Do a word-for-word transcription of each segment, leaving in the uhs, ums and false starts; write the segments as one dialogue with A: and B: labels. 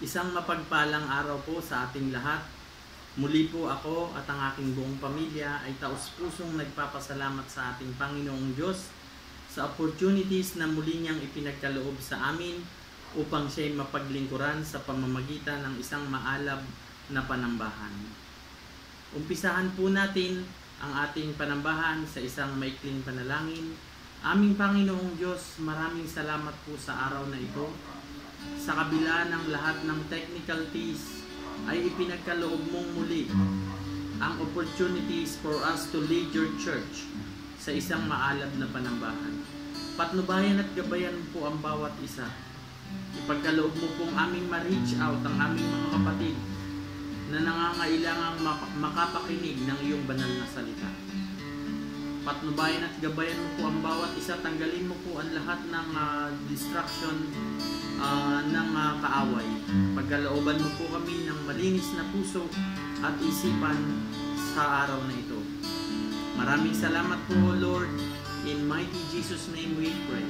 A: Isang mapagpalang araw po sa ating lahat. Muli po ako at ang aking buong pamilya ay taus-pusong nagpapasalamat sa ating Panginoong Diyos sa opportunities na muli niyang ipinagkaloob sa amin upang siya'y mapaglingkuran sa pamamagitan ng isang maalab na panambahan. Umpisahan po natin ang ating panambahan sa isang maikling panalangin. Aming Panginoong Diyos, maraming salamat po sa araw na ito. Sa kabila ng lahat ng technicalities, ay ipinagkaloob mong muli ang opportunities for us to lead your church sa isang maalab na panambahan. Patnubayan at gabayan po ang bawat isa. Ipagkaloob mo pong aming ma-reach out ang aming mga kapatid na nangangailangang makapakinig ng iyong banal na salita. Patnubayan at gabayan mo po ang bawat isa. Tanggalin mo po ang lahat ng uh, distraction uh, ng uh, kaaway. Pagkalooban mo po kami ng malinis na puso at isipan sa araw na ito. Maraming salamat po, Lord. In mighty Jesus' name we pray.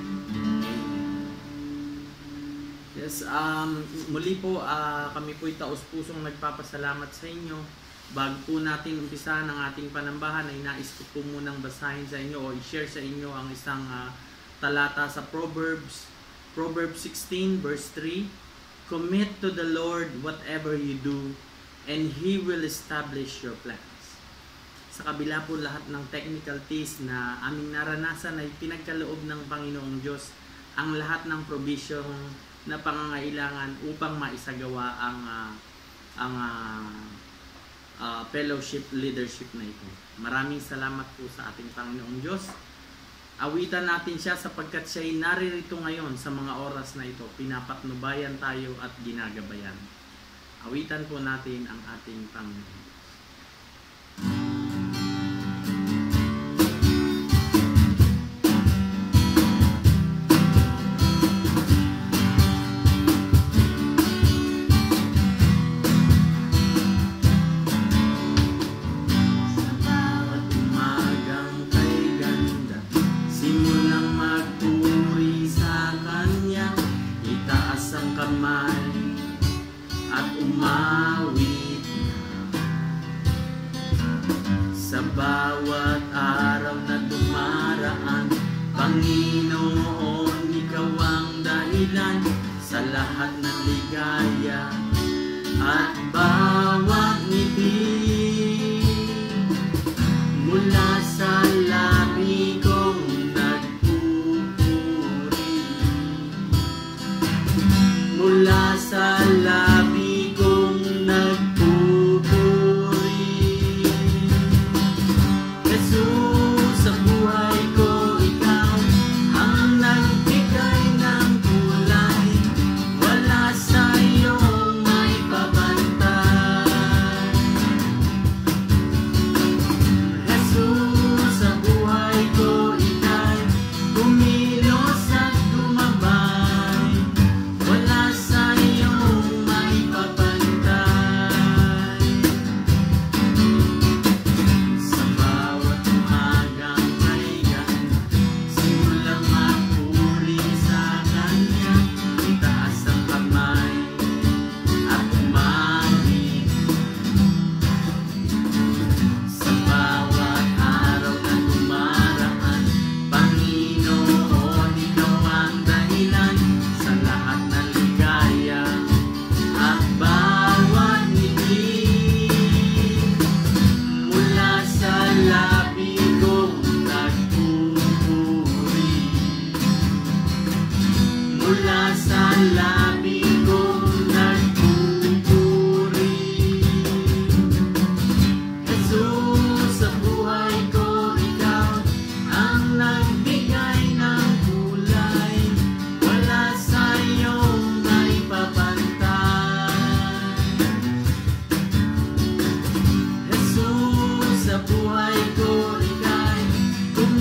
A: Amen. Yes, um, muli po uh, kami po'y taus-pusong nagpapasalamat sa inyo. Bago po natin umpisahan ang ating panambahan ay nais ko po munang basahin sa inyo o i-share sa inyo ang isang uh, talata sa Proverbs Proverbs sixteen verse three. Commit to the Lord whatever you do and He will establish your plans. Sa kabila po lahat ng technicalities na aming naranasan ay pinagkaloob ng Panginoong Diyos ang lahat ng provision na pangangailangan upang maisagawa ang uh, ang uh, Uh, fellowship leadership na ito. Maraming salamat po sa ating Panginoong Diyos. Awitan natin siya sapagkat siya ay naririto ngayon sa mga oras na ito. Pinapatnubayan tayo at ginagabayan. Awitan po natin ang ating Panginoon.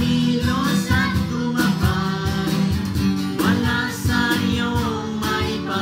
B: Wala sa iyong may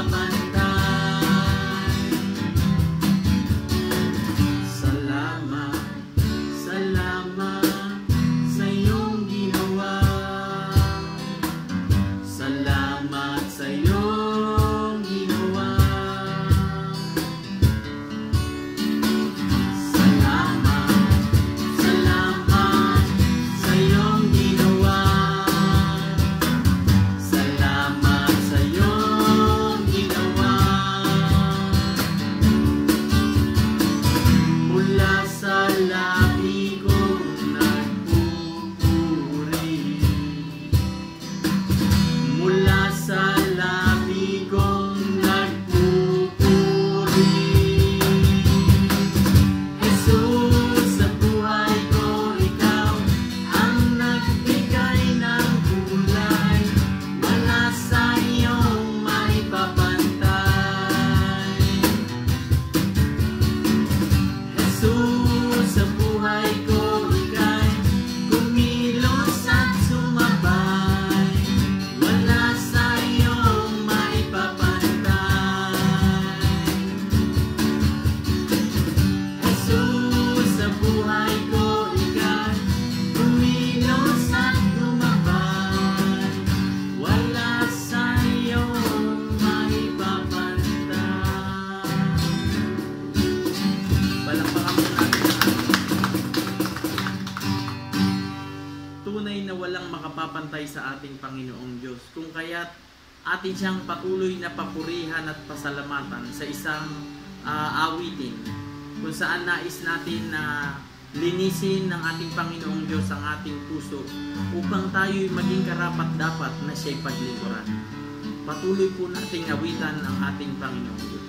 A: mapapantay sa ating Panginoong Diyos. Kung kaya't atin siyang patuloy na papurihan at pasalamatan sa isang uh, awitin kung saan nais natin na linisin ng ating Panginoong Diyos ang ating puso upang tayo'y maging karapat-dapat na siya'y paglingkuran. Patuloy po nating awitan ang ating Panginoong Diyos.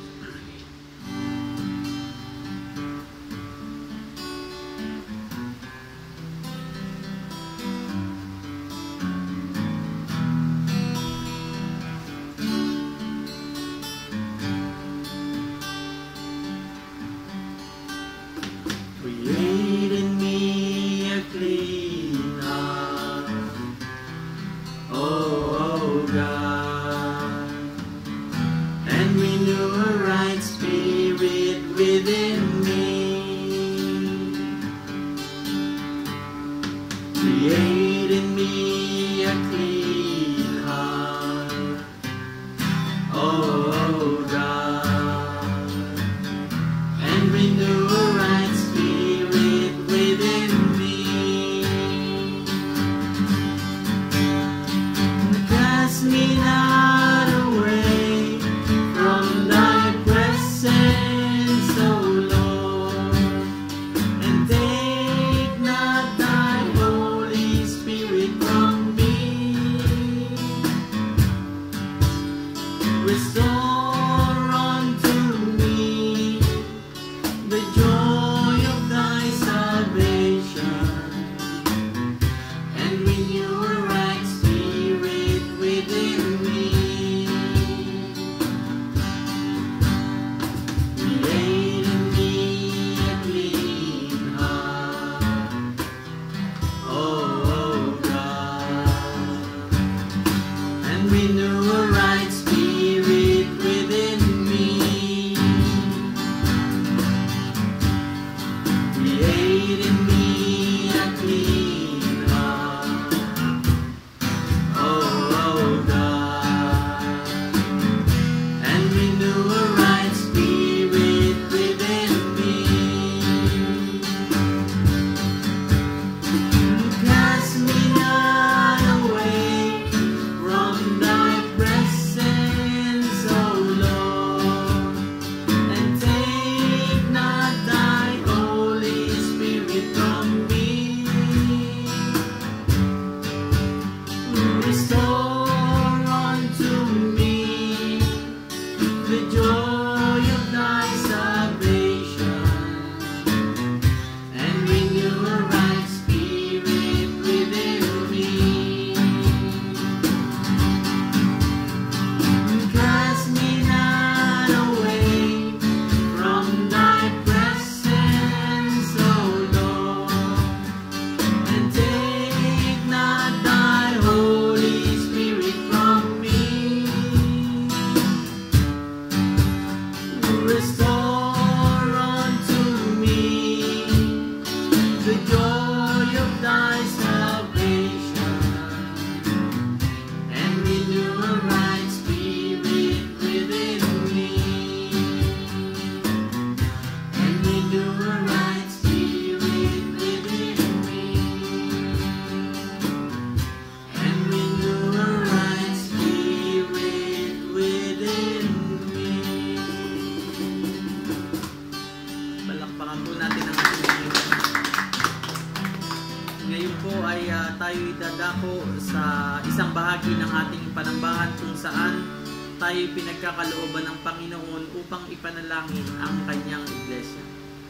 A: Tayo pinagkakalooban ng Panginoon upang ipanalangin ang kanyang iglesia.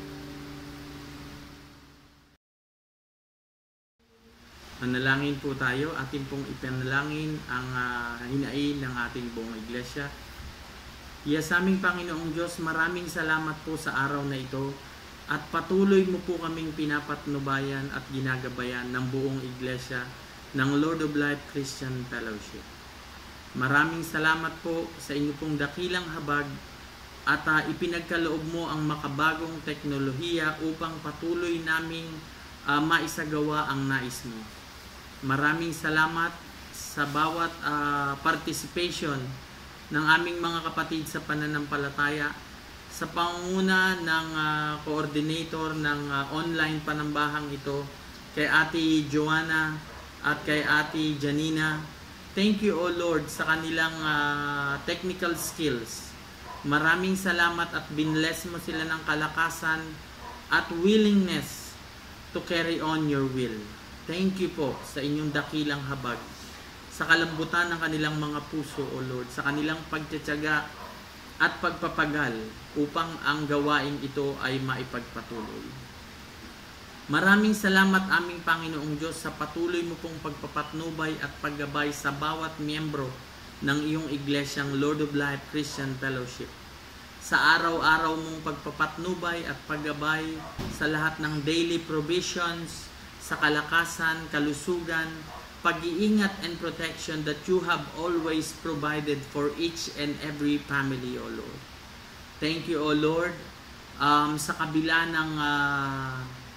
A: Manalangin po tayo, atin pong ipanalangin ang uh, hinain ng ating buong iglesia. Iya sa aming Panginoong Diyos, maraming salamat po sa araw na ito at patuloy mo po kaming pinapatnubayan at ginagabayan ng buong iglesia ng Lord of Life Christian Fellowship. Maraming salamat po sa inyo pong dakilang habag at uh, ipinagkaloob mo ang makabagong teknolohiya upang patuloy naming uh, maisagawa ang nais mo. Maraming salamat sa bawat uh, participation ng aming mga kapatid sa pananampalataya sa pangunguna ng uh, coordinator ng uh, online panambahang ito kay Ate Joanna at kay Ate Janina. Thank you, O Lord, sa kanilang uh, technical skills. Maraming salamat at binless mo sila ng kalakasan at willingness to carry on your will. Thank you po sa inyong dakilang habag, sa kalambutan ng kanilang mga puso, O Lord, sa kanilang pagtitiyaga at pagpapagal upang ang gawain ito ay maipagpatuloy. Maraming salamat aming Panginoong Diyos sa patuloy mo pong pagpapatnubay at paggabay sa bawat miyembro ng iyong iglesyang Lord of Life Christian Fellowship. Sa araw-araw mong pagpapatnubay at paggabay sa lahat ng daily provisions, sa kalakasan, kalusugan, pag-iingat and protection that you have always provided for each and every family, O Lord. Thank you, O Lord, um, sa kabila ng uh,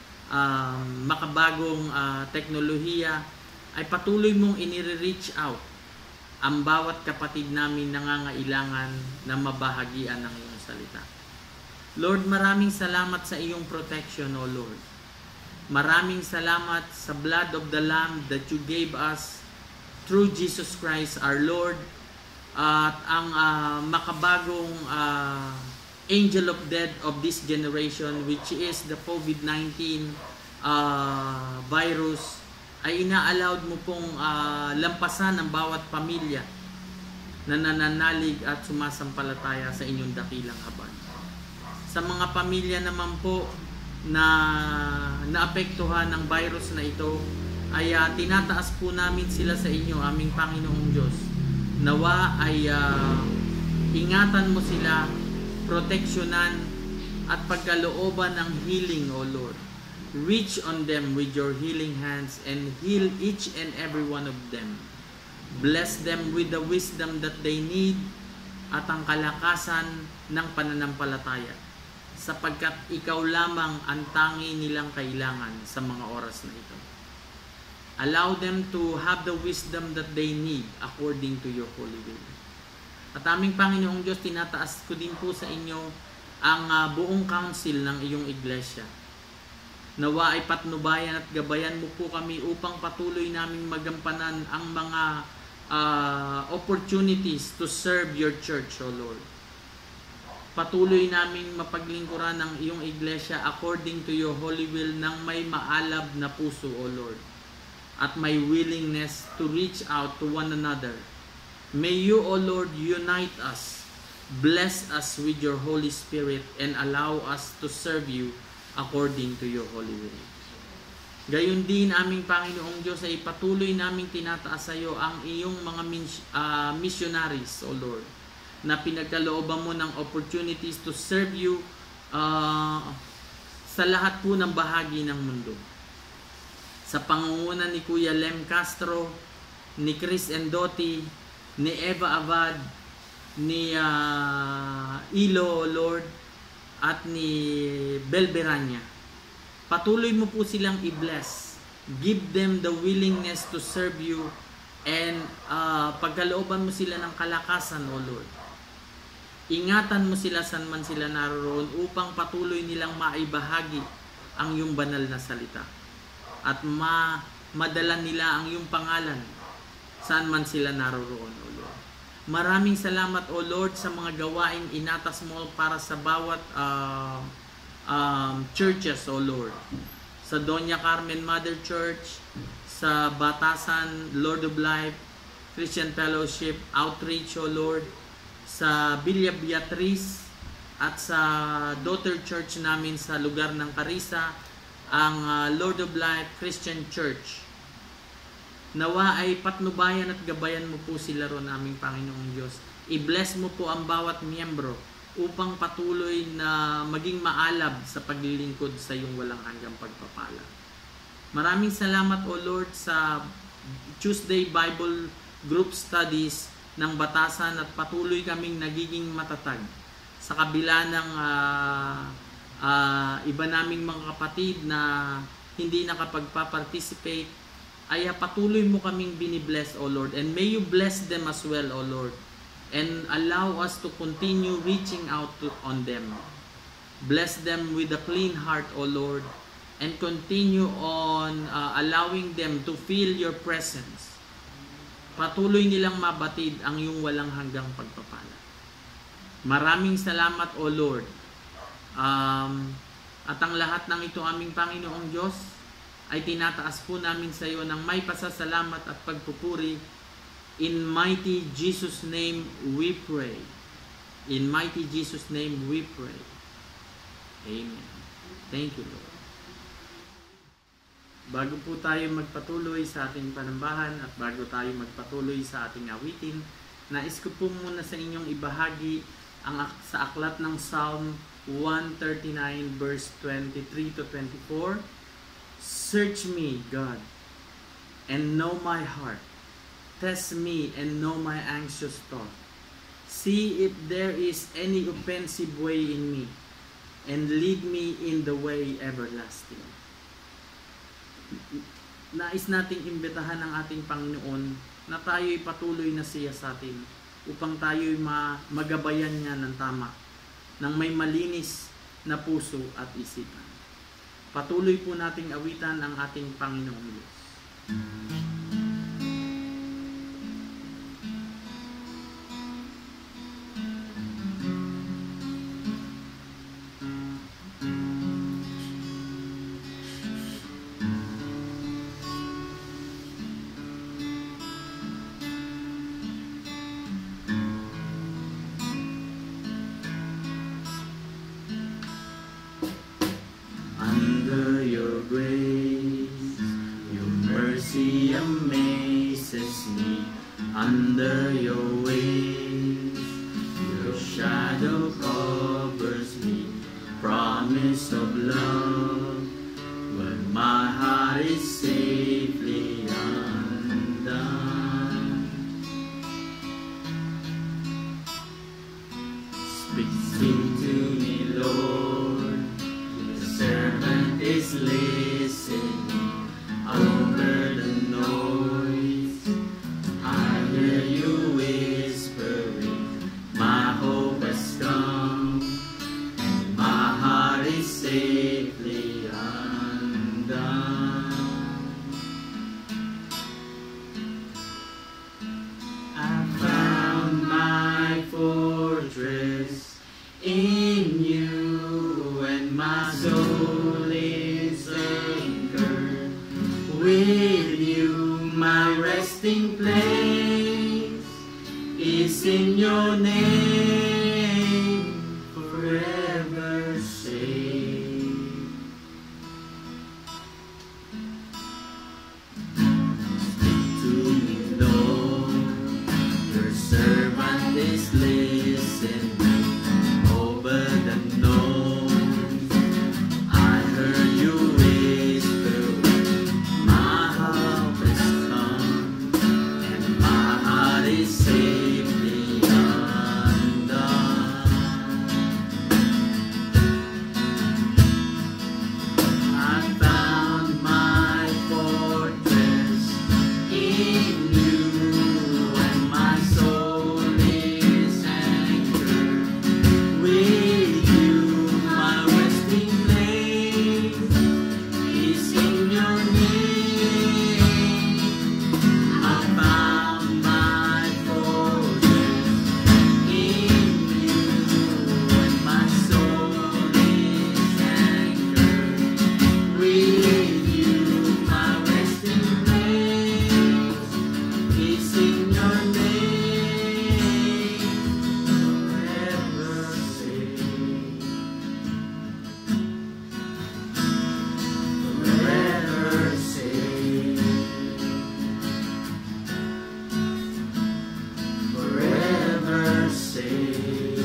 A: Um, makabagong uh, teknolohiya ay patuloy mong inire-reach out ang bawat kapatid namin nangangailangan na mabahagian ng iyong salita. Lord, maraming salamat sa iyong protection, O Lord. Maraming salamat sa blood of the Lamb that you gave us through Jesus Christ our Lord, at ang uh, makabagong uh, angel of death of this generation, which is the COVID nineteen uh, virus, ay ina-allowed mo pong uh, lampasan ang bawat pamilya na nananalig at sumasampalataya sa inyong dakilang habag. Sa mga pamilya naman po na naapektuhan ng virus na ito, ay uh, tinataas po namin sila sa inyo, aming Panginoong Diyos. Nawa ay uh, ingatan mo sila, proteksyonan at pagkalooban ng healing, O Lord. Reach on them with your healing hands and heal each and every one of them. Bless them with the wisdom that they need at ang kalakasan ng pananampalataya, sapagkat ikaw lamang ang tangi nilang kailangan sa mga oras na ito. Allow them to have the wisdom that they need according to your holy will. At aming Panginoong Diyos, tinataas ko din po sa inyo ang uh, buong council ng iyong iglesia. Nawa ay patnubayan at gabayan mo po kami upang patuloy naming magampanan ang mga uh, opportunities to serve your church, O Lord. Patuloy naming mapaglingkuran ng iyong iglesia according to your holy will ng may maalab na puso, O Lord, at may willingness to reach out to one another. May you, O Lord, unite us, bless us with your Holy Spirit, and allow us to serve you according to your holy will. Gayon din, aming Panginoong Diyos, ay patuloy naming tinataas sa iyo ang iyong mga uh, missionaries, O Lord, na pinagkalooban mo ng opportunities to serve you uh, sa lahat po ng bahagi ng mundo. Sa pangunguna ni Kuya Lem Castro, ni Chris Endoti, ni Eva Abad, ni uh, Ilo, Lord, at ni Belberanya. Patuloy mo po silang i-bless. Give them the willingness to serve you, and uh, pagkalooban mo sila ng kalakasan, O Lord. Ingatan mo sila saan man sila naroon upang patuloy nilang maibahagi ang iyong banal na salita. At ma madala nila ang iyong pangalan saan man sila naroon, O Lord. Maraming salamat, O Lord, sa mga gawaing inatas mo para sa bawat uh, um, churches, O Lord. Sa Doña Carmen Mother Church, sa Batayan, Lord of Life Christian Fellowship Outreach, O Lord, sa Villa Beatriz, at sa daughter church namin sa lugar ng Carissa, ang uh, Lord of Life Christian Church. Nawa ay patnubayan at gabayan mo po sila ron, aming Panginoong Diyos. I-bless mo po ang bawat miyembro upang patuloy na maging maalab sa paglilingkod sa iyong walang hanggang pagpapala. Maraming salamat, O Lord, sa Tuesday Bible Group Studies ng Batasan, at patuloy kaming nagiging matatag sa kabila ng uh, uh, iba naming mga kapatid na hindi nakapagpa-participate. Ay patuloy mo kaming binibless, O Lord, and may you bless them as well, O Lord, and allow us to continue reaching out to, on them. Bless them with a clean heart, O Lord, and continue on uh, allowing them to feel your presence. Patuloy nilang mabatid ang iyong walang hanggang pagpapala. Maraming salamat, O Lord. Um, at ang lahat ng ito aming Panginoong Diyos ay tinataas po namin sa iyo ng may pasasalamat at pagpupuri. In mighty Jesus' name we pray. In mighty Jesus' name we pray. Amen. Thank you, Lord. Bago po tayo magpatuloy sa ating panambahan at bago tayo magpatuloy sa ating awitin, nais ko po muna sa inyong ibahagi ang sa aklat ng Psalm one thirty-nine verse twenty-three to twenty-four. Search me, God, and know my heart. Test me and know my anxious thought. See if there is any offensive way in me, and lead me in the way everlasting. Nais nating imbitahan ng ating Panginoon na tayo'y patuloy na siya sa atin upang tayo'y ma magabayan niya ng tama, ng may malinis na puso at isipan. Patuloy po nating awitan ang ating Panginoong Diyos.
B: Under your wings, your shadow covers me, promise of love, when my heart is safely undone. Speak to me, Lord, the servant is listening over the noise. I hear you whispering, my hope has come, and my heart is safely undone. I found my fortress in you, and my soul is anchored with you. My resting place is in your name, forever safe. Speak to me, Lord, your servant is listening over the noise. I heard you whispering, my hope has come, and my heart is safely undone. I found my fortress in you, and my soul is anchored with you. My resting place is in your name. I found my fortress in you, and my soul is anchored with you. My resting place is in your name, forever safe, forever safe, forever safe,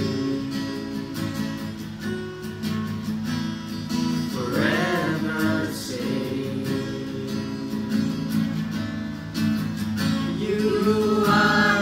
B: forever safe. You are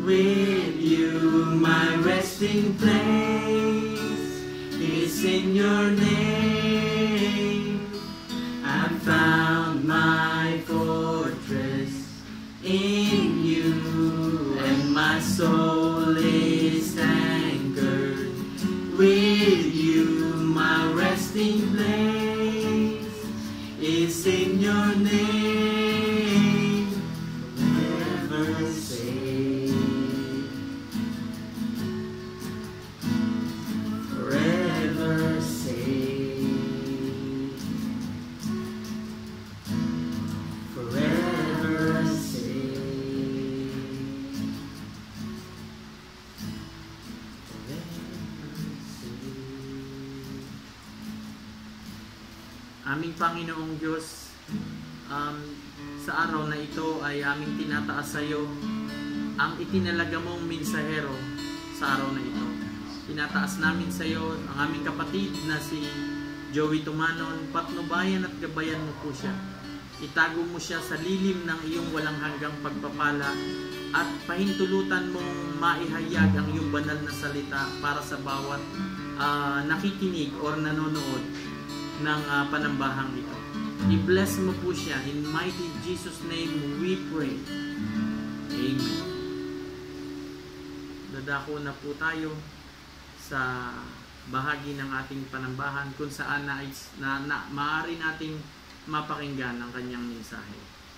A: With you my resting place is in your name. I found my fortress in you, and my soul is anchored. With you my resting place is in your name. Forever safe, forever safe, forever safe, forever safe. Aming Panginoong Diyos, um, sa araw na ito ay aming tinataas sa iyo ang itinalaga mong mensahero sa araw na ito. Tinataas namin sa iyo ang aming kapatid na si Joey Tumanon. Patnubayan at gabayan mo po siya. Itago mo siya sa lilim ng iyong walang hanggang pagpapala at pahintulutan mong maihayag ang iyong banal na salita para sa bawat uh, nakikinig or nanonood ng uh, panambahang ito. I-bless mo po siya. In mighty Jesus' name we pray. Amen. Dadako na po tayo sa bahagi ng ating panambahan kung saan na, na, na maaari nating mapakinggan ang kanyang mensahe.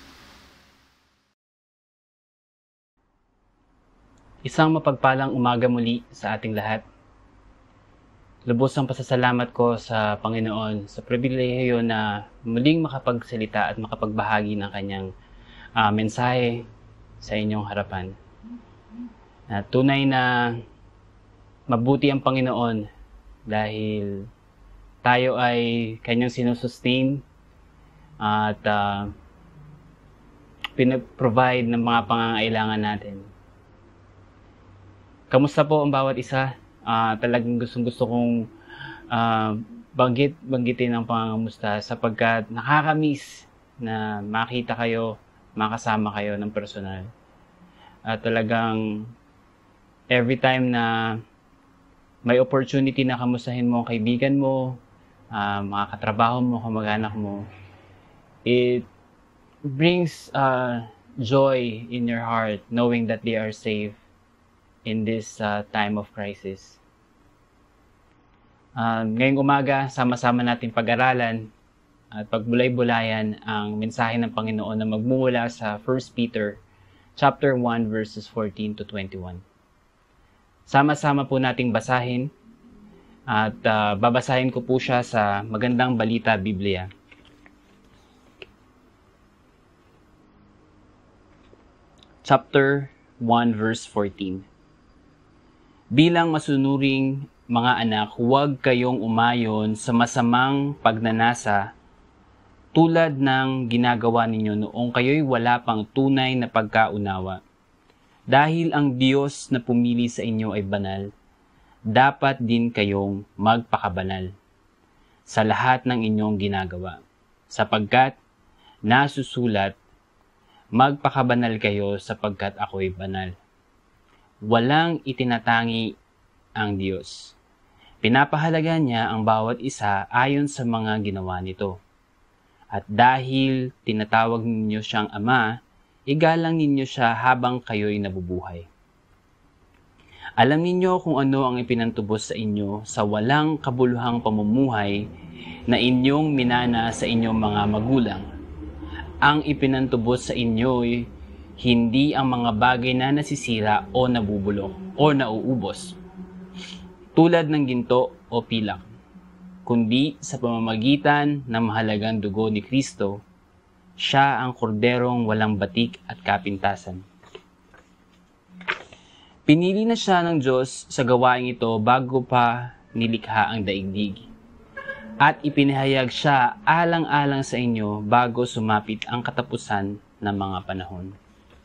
C: Isang mapagpalang umaga muli sa ating lahat. Lubos ang pasasalamat ko sa Panginoon sa pribilehiyo na muling makapagsalita at makapagbahagi ng kanyang uh, mensahe sa inyong harapan. Na tunay na mabuti ang Panginoon dahil tayo ay kanyang sinusustain at uh, pinaprovide ng mga pangangailangan natin. Kamusta po ang bawat isa? Uh, talagang gustong gusto kong uh, banggit, banggitin ang pangangamusta sapagkat nakakamiss na makita kayo, makasama kayo ng personal. At uh, talagang every time na may opportunity na kamustahin mo ang kaibigan mo, uh, mga katrabaho mo, kamag-anak mo, it brings uh, joy in your heart knowing that they are safe in this uh, time of crisis. Uh, ngayong umaga, sama-sama natin pag-aralan at pagbulay-bulayan ang mensahe ng Panginoon na magmumula sa First Peter chapter one verses fourteen to twenty-one. Sama-sama po nating basahin at uh, babasahin ko po siya sa Magandang Balita Biblia. Chapter one verse fourteen. Bilang masunuring mga anak, huwag kayong umayon sa masamang pagnanasa tulad ng ginagawa ninyo noong kayo'y wala pang tunay na pagkaunawa. Dahil ang Diyos na pumili sa inyo ay banal, dapat din kayong magpakabanal sa lahat ng inyong ginagawa. Sapagkat nasusulat, magpakabanal kayo sapagkat ako'y banal. Walang itinatangi ang Diyos. Pinapahalaga niya ang bawat isa ayon sa mga ginawa nito. At dahil tinatawag ninyo siyang Ama, igalang ninyo siya habang kayo'y nabubuhay. Alam ninyo kung ano ang ipinantubos sa inyo sa walang kabuluhang pamumuhay na inyong minana sa inyong mga magulang. Ang ipinantubos sa inyo'y hindi ang mga bagay na nasisira o nabubulok o nauubos, tulad ng ginto o pilak, kundi sa pamamagitan ng mahalagang dugo ni Kristo, siya ang korderong walang batik at kapintasan. Pinili na siya ng Diyos sa gawaing ito bago pa nilikha ang daigdig, at ipinahayag siya alang-alang sa inyo bago sumapit ang katapusan ng mga panahon.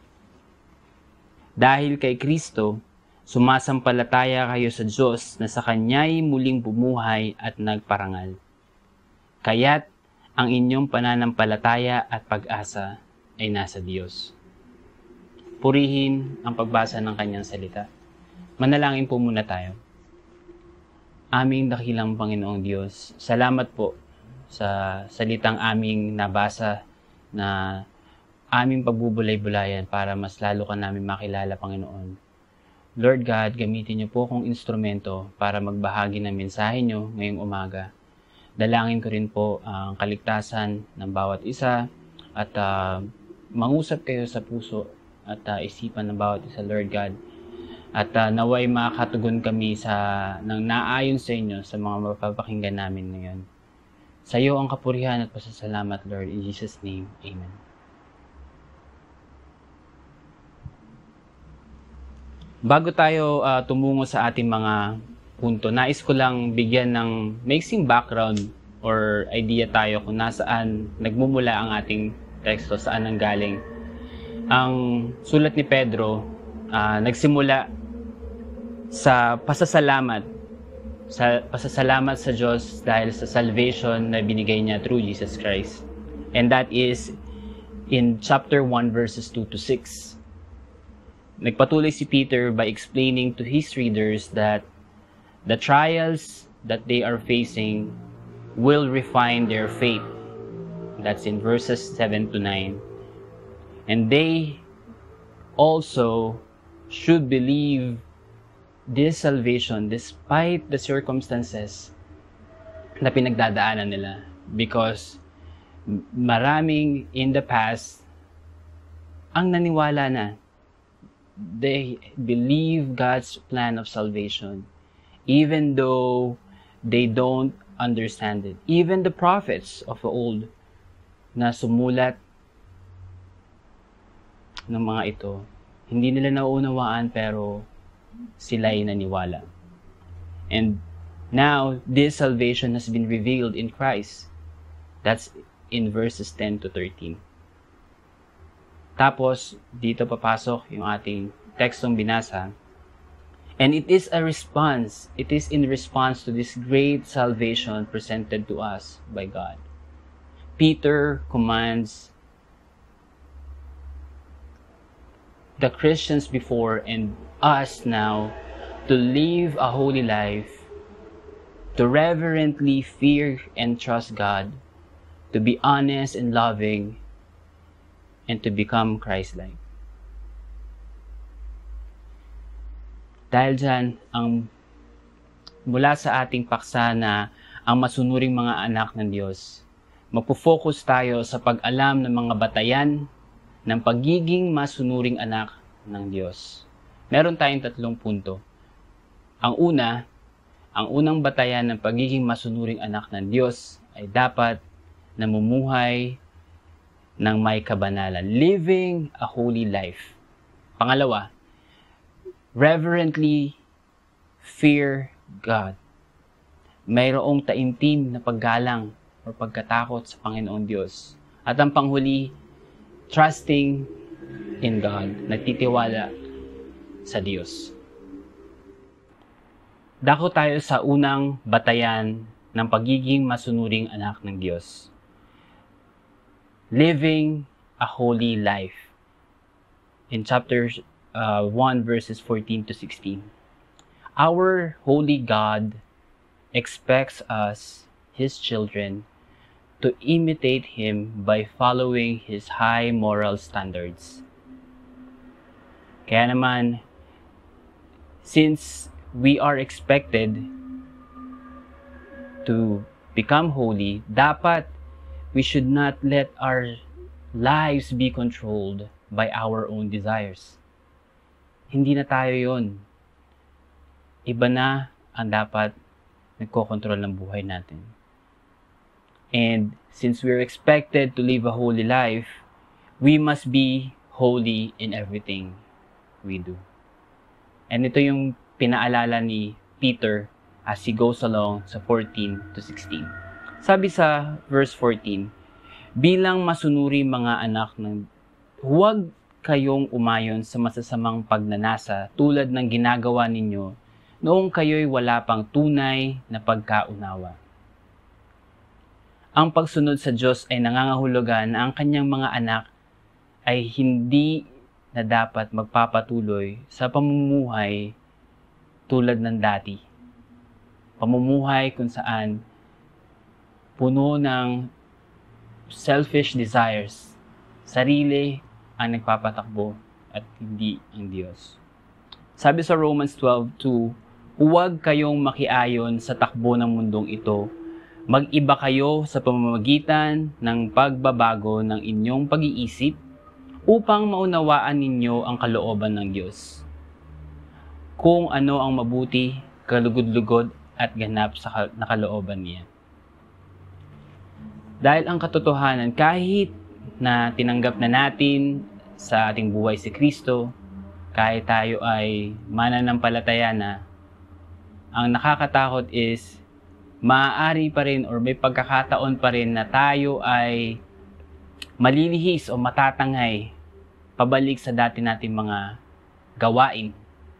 C: Dahil kay Kristo, sumasampalataya kayo sa Diyos na sa Kanya'y muling bumuhay at nagparangal. Kaya't ang inyong pananampalataya at pag-asa ay nasa Diyos. purihin ang pagbasa ng kanyang salita. Manalangin po muna tayo. Aming dakilang Panginoong Diyos, salamat po sa salitang aming nabasa na aming pagbubulay-bulayan para mas lalo ka namin makilala, Panginoon. Lord God, gamitin niyo po kong instrumento para magbahagi ng mensahe niyo ngayong umaga. Dalangin ko rin po ang kaligtasan ng bawat isa at uh, mangusap kayo sa puso at uh, isipan ng bawat isa, Lord God. At uh, naway makatugon kami sa nang naayon sa inyo sa mga mapapakinggan namin ngayon. Sa iyo ang kapurihan at pasasalamat, Lord. In Jesus' name, Amen. Bago tayo uh, tumungo sa ating mga punto, nais ko lang bigyan ng maiksing background or idea tayo kung nasaan nagmumula ang ating teksto, saan nanggaling. Ang sulat ni Pedro, uh, nagsimula sa pasasalamat, sa pasasalamat sa Diyos dahil sa salvation na binigay niya through Jesus Christ. And that is in chapter one verses two to six. Nagpatuloy si Peter by explaining to his readers that the trials that they are facing will refine their faith. That's in verses seven to nine. And they also should believe this salvation despite the circumstances na pinagdadaanan nila. Because maraming in the past ang naniwala na. They believe God's plan of salvation even though they don't understand it. Even the prophets of old na sumulat ng mga ito, hindi nila nauunawaan pero sila ay naniwala. And now, this salvation has been revealed in Christ. That's in verses ten to thirteen. Tapos, dito papasok yung ating tekstong binasa. And it is a response. It is in response to this great salvation presented to us by God. Peter commands the Christians before and us now to live a holy life, to reverently fear and trust God, to be honest and loving, and to become Christ-like. Dahil dyan, ang mula sa ating paksa na ang masunuring mga anak ng Diyos, magpo-focus tayo sa pag-alam ng mga batayan ng pagiging masunuring anak ng Diyos. Meron tayong tatlong punto. Ang una, ang unang batayan ng pagiging masunuring anak ng Diyos ay dapat namumuhay ng may kabanalan. Living a holy life. Pangalawa, reverently fear God. Mayroong taimtim na paggalang o pagkatakot sa Panginoon Diyos. At ang panghuli, trusting in God. Nagtitiwala sa Diyos. Dako tayo sa unang batayan ng pagiging masunuring anak ng Diyos. Living a holy life. In chapter uh, one verses fourteen to sixteen. Our holy God expects us, His children, to imitate Him by following His high moral standards. Kaya naman, since we are expected to become holy, dapat we should not let our lives be controlled by our own desires. Hindi na tayo yon. Iba na ang dapat nagkokontrol ng buhay natin. And since we're expected to live a holy life, we must be holy in everything we do. And ito yung pinaalala ni Peter as he goes along sa fourteen to sixteen. Sabi sa verse fourteen, bilang masunuri mga anak ng, huwag kayong umayon sa masasamang pagnanasa tulad ng ginagawa ninyo noong kayo'y wala pang tunay na pagkaunawa. Ang pagsunod sa Diyos ay nangangahulugan na ang kanyang mga anak ay hindi na dapat magpapatuloy sa pamumuhay tulad ng dati. Pamumuhay kung saan puno ng selfish desires, sarili ang nagpapatakbo at hindi ang Diyos. Sabi sa Romans twelve two, huwag kayong makiayon sa takbo ng mundong ito. Mag-iba kayo sa pamamagitan ng pagbabago ng inyong pag-iisip upang maunawaan ninyo ang kalooban ng Diyos. Kung ano ang mabuti, kalugod-lugod at ganap sa nakalooban niya. Dahil ang katotohanan, kahit na tinanggap na natin sa ating buhay si Kristo, kahit tayo ay mananampalataya na, ang nakakatakot is maaari pa rin or may pagkakataon pa rin na tayo ay malilihis o matatangay pabalik sa dati nating mga gawain.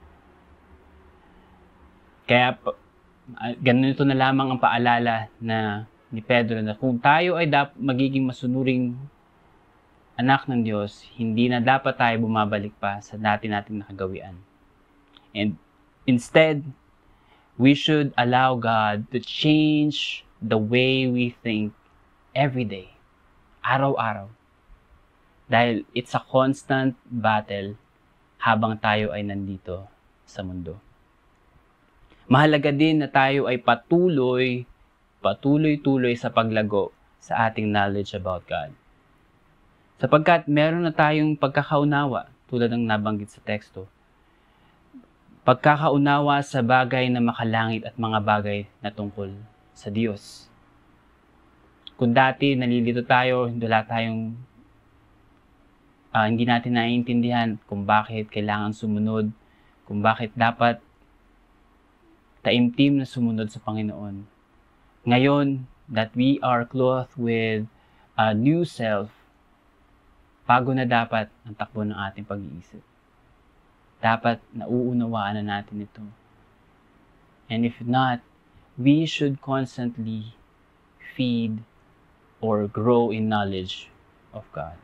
C: Kaya ganito na lamang ang paalala na ni Pedro na kung tayo ay dap- magiging masunuring anak ng Diyos, hindi na dapat tayo bumabalik pa sa dati nating nakagawian. And instead, we should allow God to change the way we think every day, araw-araw. Dahil it's a constant battle habang tayo ay nandito sa mundo. Mahalaga din na tayo ay patuloy, patuloy-tuloy sa paglago sa ating knowledge about God. Sapagkat meron na tayong pagkakaunawa, tulad ng nabanggit sa teksto, pagkakaunawa sa bagay na makalangit at mga bagay na tungkol sa Diyos. Kung dati nalilito tayo, wala tayong, uh, hindi natin naiintindihan kung bakit kailangan sumunod, kung bakit dapat taimtim na sumunod sa Panginoon. Ngayon, that we are clothed with a new self, bago na dapat ang takbo ng ating pag-iisip. Dapat nauunawaan na natin ito. And if not, we should constantly feed or grow in knowledge of God.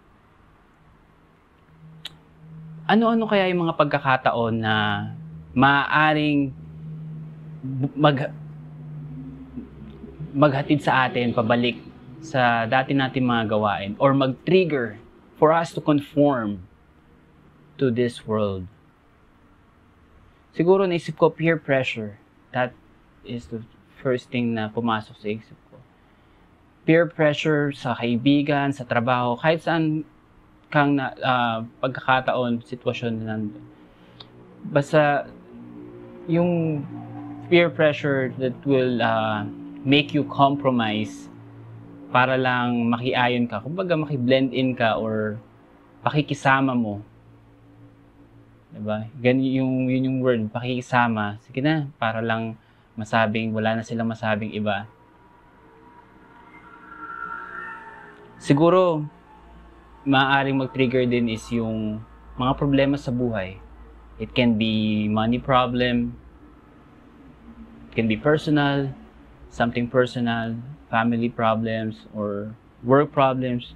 C: Ano-ano kaya yung mga pagkakataon na maaaring mag maghatid sa atin pabalik sa dati nating mga gawain or mag-trigger for us to conform to this world? Siguro naisip ko peer pressure. That is the first thing na pumasok sa isip ko. Peer pressure sa kaibigan, sa trabaho, kahit saan kang na, uh, pagkakataon, sitwasyon na nandun. Basta yung peer pressure that will uh, make you compromise para lang makiayon ka. Kumbaga maki-blend in ka or pakikisama mo. Diba? Ganyan yung, yun yung word, pakikisama. Sige na, para lang masabing, wala na silang masabing iba. Siguro, maaaring mag-trigger din is yung mga problema sa buhay. It can be money problem, it can be personal, something personal, family problems, or work problems.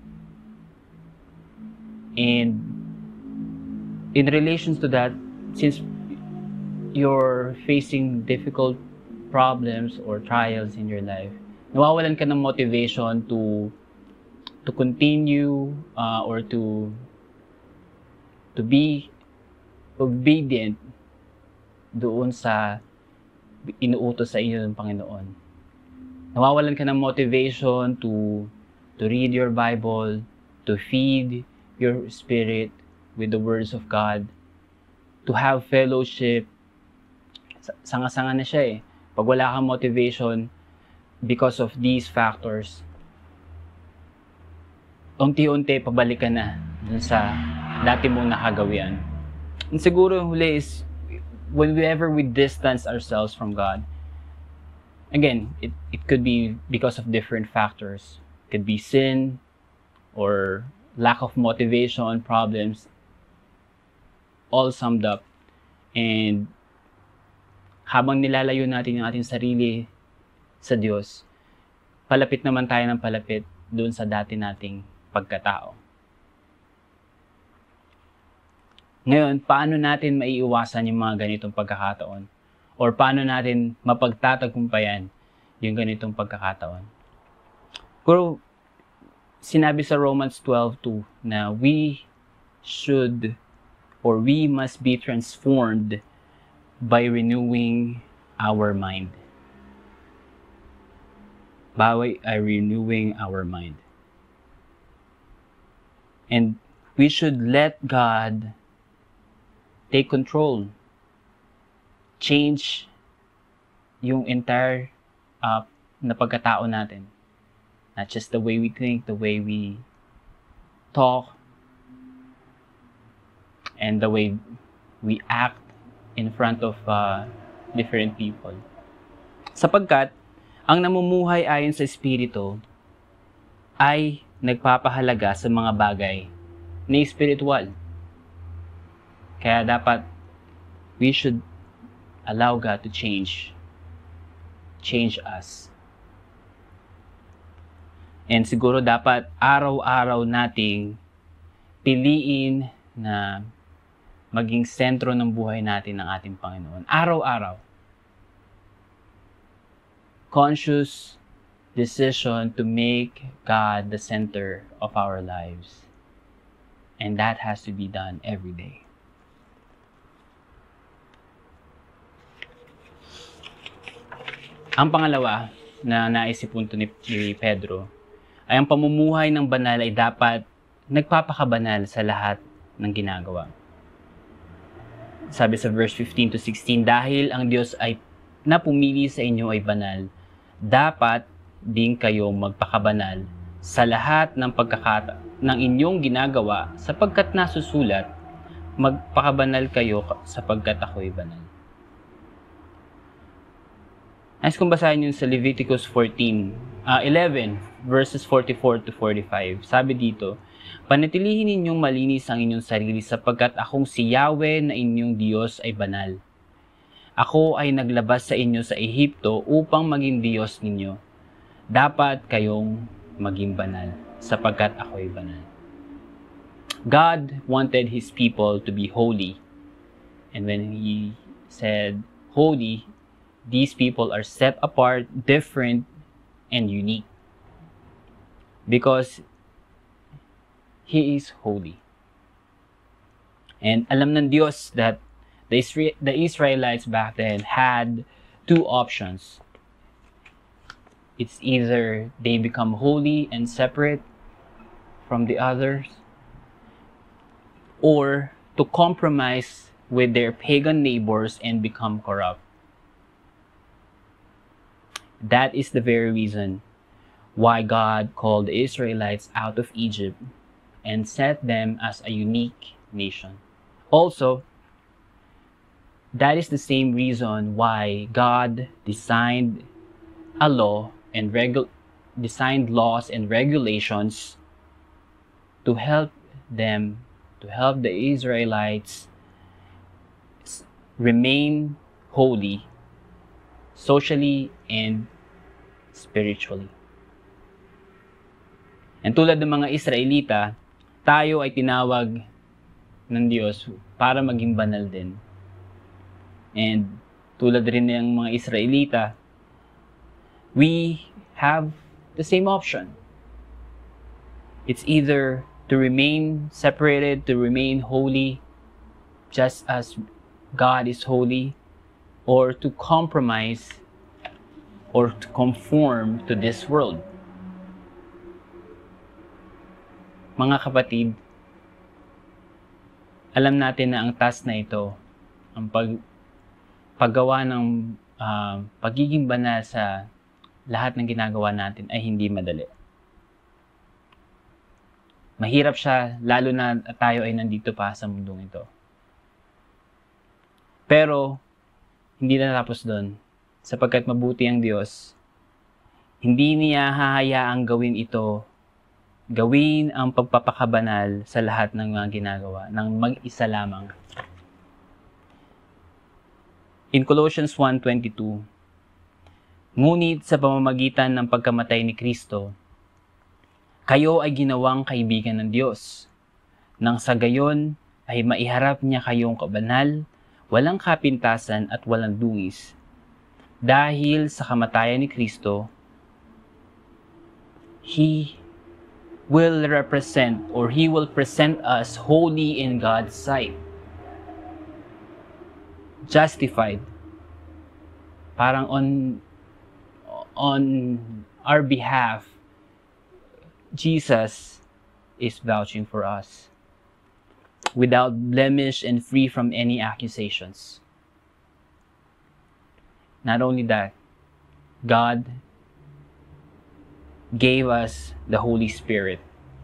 C: And in relations to that, since you're facing difficult problems or trials in your life, nawawalan ka ng motivation to to continue uh, or to to be obedient doon sa inuutos sa iyo ng Panginoon. Nawawalan ka ng motivation to to read your Bible, to feed your spirit with the words of God, to have fellowship. Sanga-sanga na siya eh. Pag wala kang motivation because of these factors, unti-unti pabalik ka na dun sa dati mong nakagawian. And siguro yung huli is, whenever we distance ourselves from God, again, it, it could be because of different factors. It could be sin, or lack of motivation, problems, all summed up. And habang nilalayo natin yung ating sarili sa Diyos, palapit naman tayo ng palapit doon sa dati nating pagkatao. Ngayon, paano natin maiiwasan yung mga ganitong pagkakataon? Or paano natin mapagtatagumpayan yung ganitong pagkakataon? Pero sinabi sa Romans twelve two na we should or we must be transformed by renewing our mind. By uh, renewing our mind. And we should let God take control. Change yung entire uh, na pagkatao natin. Not just the way we think, the way we talk, and the way we act in front of uh, different people. Sapagkat, ang namumuhay ayon sa Espiritu ay nagpapahalaga sa mga bagay na espiritual. Kaya dapat, we should allow God to change. Change us. And siguro dapat araw-araw nating piliin na maging sentro ng buhay natin ng ating Panginoon. Araw-araw. Conscious decision to make God the center of our lives. And that has to be done every day. Ang pangalawa na naisipunto ni, ni Pedro ay ang pamumuhay ng banal ay dapat nagpapakabanal sa lahat ng ginagawa. Sabi sa verse fifteen to sixteen, dahil ang Diyos ay napumili sa inyo ay banal, dapat din kayo magpakabanal sa lahat ng pagkakata ng inyong ginagawa sapagkat nasusulat, magpakabanal kayo sapagkat ako'y banal. Nais kong basahin yung sa Leviticus fourteen, uh, eleven, verses forty-four to forty-five. Sabi dito, panatilihin ninyong malinis ang inyong sarili sapagkat akong si Yahweh na inyong Diyos ay banal. Ako ay naglabas sa inyo sa Ehipto upang maging Diyos ninyo. Dapat kayong maging banal sapagkat ako'y banal. God wanted His people to be holy. And when He said holy, these people are set apart, different, and unique. Because He is holy. And alam ng Diyos that the, Isra- the Israelites back then had two options. It's either they become holy and separate from the others, or to compromise with their pagan neighbors and become corrupt. That is the very reason why God called the Israelites out of Egypt and set them as a unique nation. Also, that is the same reason why God designed a law and regu- designed laws and regulations to help them, to help the Israelites remain holy socially and spiritually. And tulad ng mga Israelita, tayo ay tinawag ng Diyos para maging banal din. And tulad rin ng mga Israelita, we have the same option. It's either to remain separated, to remain holy, just as God is holy, or to compromise or to conform to this world. Mga kapatid, alam natin na ang task na ito, ang pag, paggawa ng uh, pagiging banal sa lahat ng ginagawa natin ay hindi madali. Mahirap siya, lalo na tayo ay nandito pa sa mundong ito. Pero, hindi na tapos doon. Sapagkat mabuti ang Diyos, hindi niya hahayaang gawin ito, gawin ang pagpapakabanal sa lahat ng mga ginagawa, ng mag-isa lamang. In Colossians one twenty-two, ngunit sa pamamagitan ng pagkamatay ni Kristo, kayo ay ginawang kaibigan ng Diyos, nang sa gayon ay maiharap niya kayong kabanal, walang kapintasan at walang dungis. Dahil sa kamatayan ni Kristo, He will represent or He will present us holy in God's sight. Justified. Parang on on our behalf, Jesus is vouching for us. Without blemish and free from any accusations. Not only that, God gave us the Holy Spirit.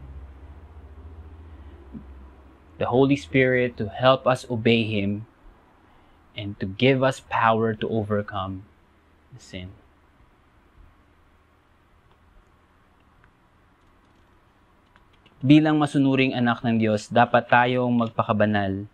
C: The Holy Spirit to help us obey Him and to give us power to overcome sin. Bilang masunuring anak ng Diyos, dapat tayong magpakabanal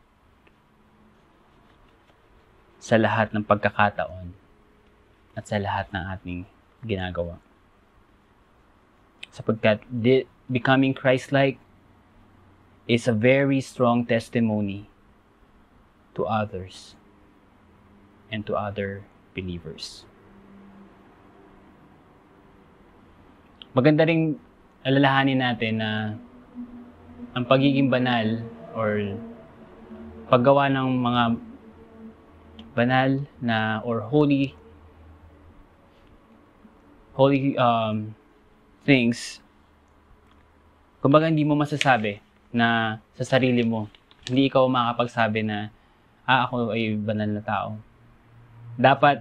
C: sa lahat ng pagkakataon at sa lahat ng ating ginagawa. Sapagkat di, becoming Christ-like is a very strong testimony to others and to other believers. Maganda ring alalahanin natin na ang pagiging banal or paggawa ng mga banal na or holy holy um, things, kumbaga hindi mo masasabi na sa sarili mo, hindi ikaw makapagsabi na ah, ako ay banal na tao. Dapat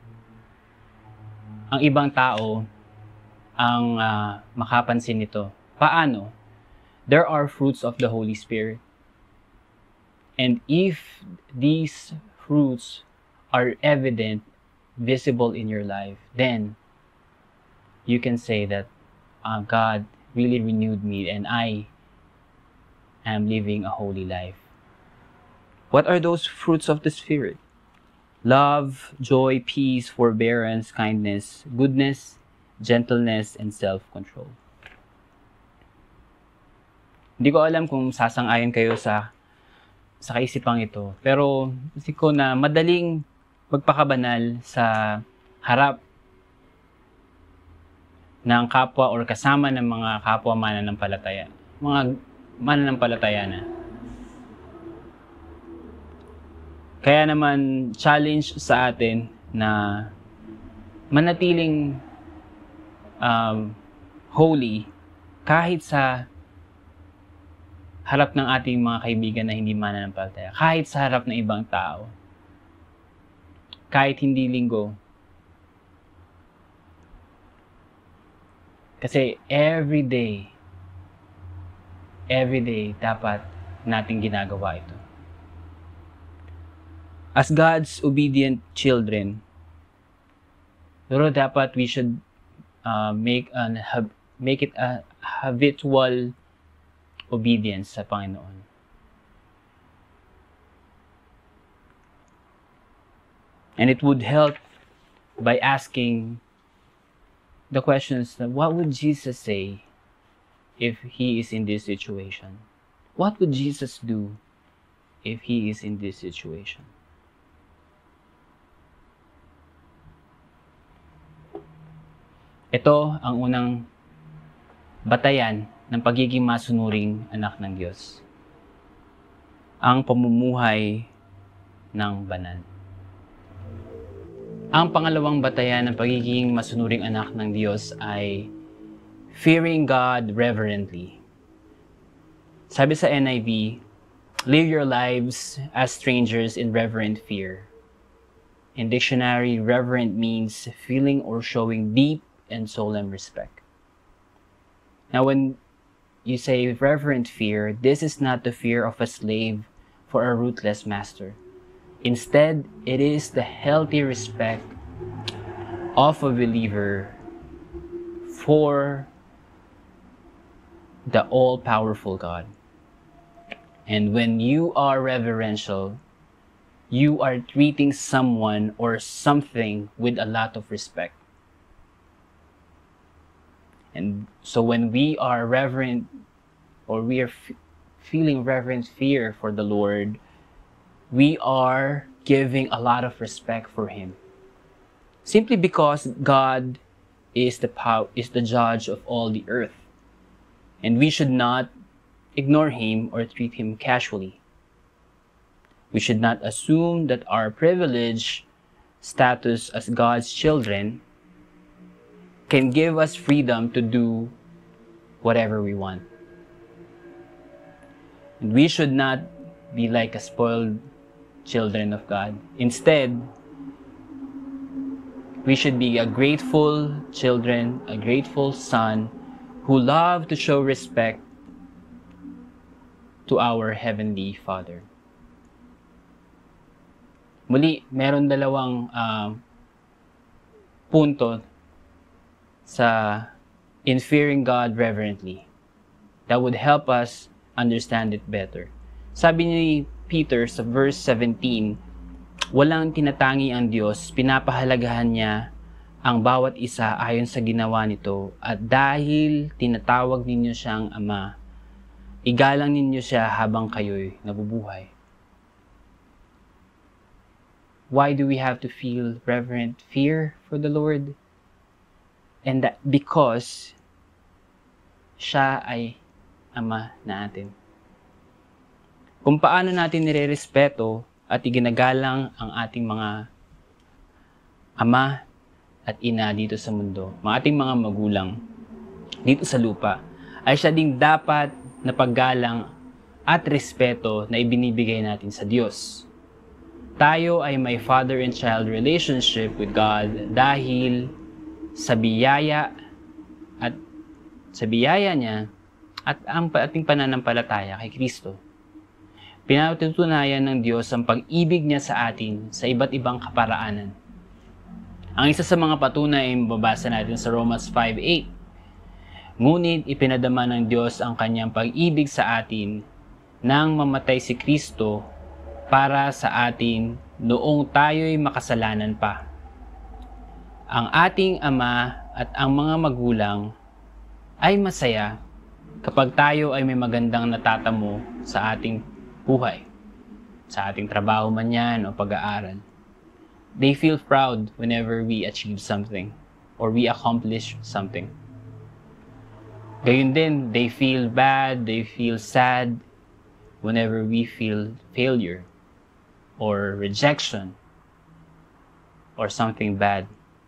C: ang ibang tao ang uh, makapansin nito. Paano? There are fruits of the Holy Spirit. And if these fruits are evident, visible in your life, then you can say that uh, God really renewed me and I am living a holy life. What are those fruits of the Spirit? Love, joy, peace, forbearance, kindness, goodness, gentleness, and self-control. Hindi ko alam kung sasang-ayon kayo sa sa kaisipang ito. Pero isip ko na madaling magpakabanal sa harap ng kapwa or kasama ng mga kapwa mananampalataya. Mga mananampalataya na. Kaya naman challenge sa atin na manatiling um, holy kahit sa harap ng ating mga kaibigan na hindi mananampalataya, kahit sa harap ng ibang tao, kahit hindi linggo. Kasi every day, every day, dapat nating ginagawa ito. As God's obedient children, pero dapat we should uh, make an make it a habitual obedience sa Panginoon. And it would help by asking the questions, what would Jesus say if He is in this situation? What would Jesus do if He is in this situation? Ito ang unang batayan ng pagiging masunuring anak ng Diyos. Ang pamumuhay ng banal. Ang pangalawang batayan ng pagiging masunuring anak ng Diyos ay fearing God reverently. Sabi sa N I V, live your lives as strangers in reverent fear. In dictionary, reverent means feeling or showing deep and solemn respect. Now, when you say reverent fear, this is not the fear of a slave for a ruthless master. Instead, it is the healthy respect of a believer for the all-powerful God. And when you are reverential, you are treating someone or something with a lot of respect. And so when we are reverent or we are f- feeling reverent fear for the Lord, we are giving a lot of respect for Him. Simply because God is the pow- is the judge of all the earth. And we should not ignore Him or treat Him casually. We should not assume that our privilege, status as God's children, can give us freedom to do whatever we want. And we should not be like a spoiled children of God. Instead, we should be a grateful children, a grateful son who love to show respect to our Heavenly Father. Muli, meron dalawang uh, punto sa in fearing God reverently that would help us understand it better. Sabi ni Peter sa verse seventeen, walang tinatangi ang Diyos, pinapahalagahan niya ang bawat isa ayon sa ginawa nito, at dahil tinatawag ninyo siyang Ama, igalang ninyo siya habang kayo'y nabubuhay. Why do we have to feel reverent fear for the Lord? And that because siya ay Ama natin. Kung paano natin nirerespeto at iginagalang ang ating mga ama at ina dito sa mundo, mga ating mga magulang dito sa lupa, ay siya ding dapat na paggalang at respeto na ibinibigay natin sa Diyos. Tayo ay may father and child relationship with God dahil sa biyaya at sa biyaya niya at ang ating pananampalataya kay Kristo. Pinatutunayan ng Diyos ang pag-ibig niya sa atin sa iba't ibang kaparaanan. Ang isa sa mga patunay ay mababasa natin sa Romans five eight. Ngunit ipinadama ng Diyos ang kanyang pag-ibig sa atin nang mamatay si Kristo para sa atin noong tayo'y makasalanan pa. Ang ating ama at ang mga magulang ay masaya kapag tayo ay may magandang natatamo sa ating buhay, sa ating trabaho man yan o pag-aaral. They feel proud whenever we achieve something or we accomplish something. Gayun din, they feel bad, they feel sad whenever we feel failure or rejection or something bad.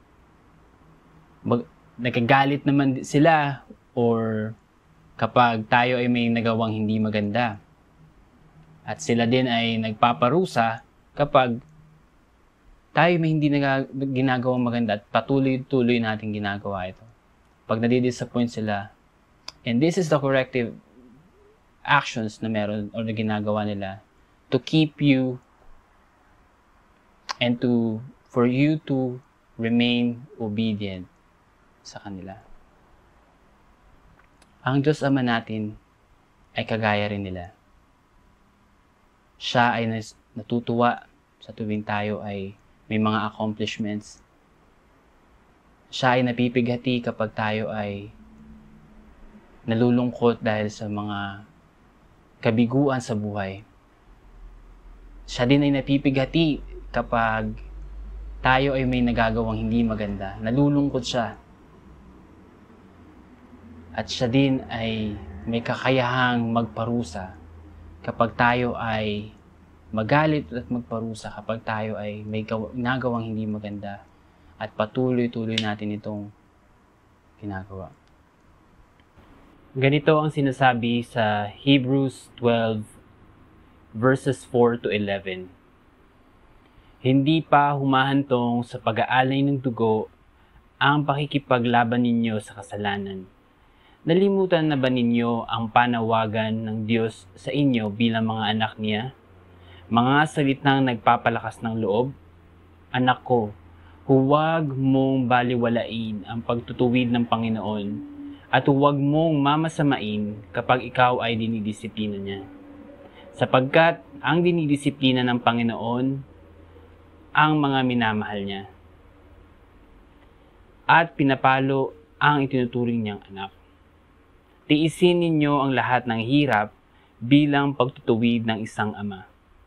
C: Mag- nagagalit naman sila or kapag tayo ay may nagawang hindi maganda. At sila din ay nagpaparusa kapag tayo may hindi nag- ginagawang maganda at patuloy-tuloy natin ginagawa ito. Pag nadidisappoint sila, and this is the corrective actions na meron o na ginagawa nila to keep you and to for you to remain obedient sa kanila. Ang Diyos Ama natin ay kagaya rin nila. Siya ay natutuwa sa tuwing tayo ay may mga accomplishments. Siya ay napipighati kapag tayo ay nalulungkot dahil sa mga kabiguan sa buhay. Siya din ay napipighati kapag tayo ay may nagagawang hindi maganda. Nalulungkot siya. At siya din ay may kakayahang magparusa kapag tayo ay magalit at magparusa, kapag tayo ay may nagawang hindi maganda at patuloy-tuloy natin itong ginagawa. Ganito ang sinasabi sa Hebrews twelve verses four to eleven. Hindi pa humahantong sa pag-aalay ng dugo ang pakikipaglaban ninyo sa kasalanan. Nalimutan na ba ninyo ang panawagan ng Diyos sa inyo bilang mga anak niya? Mga salitang nagpapalakas ng loob? Anak ko, huwag mong baliwalain ang pagtutuwid ng Panginoon at huwag mong mamasamain kapag ikaw ay dinidisiplina niya. Sapagkat ang dinidisiplina ng Panginoon ang mga minamahal niya at pinapalo ang itinuturing niyang anak. Tiisin ninyo ang lahat ng hirap bilang pagtutuwid ng isang ama.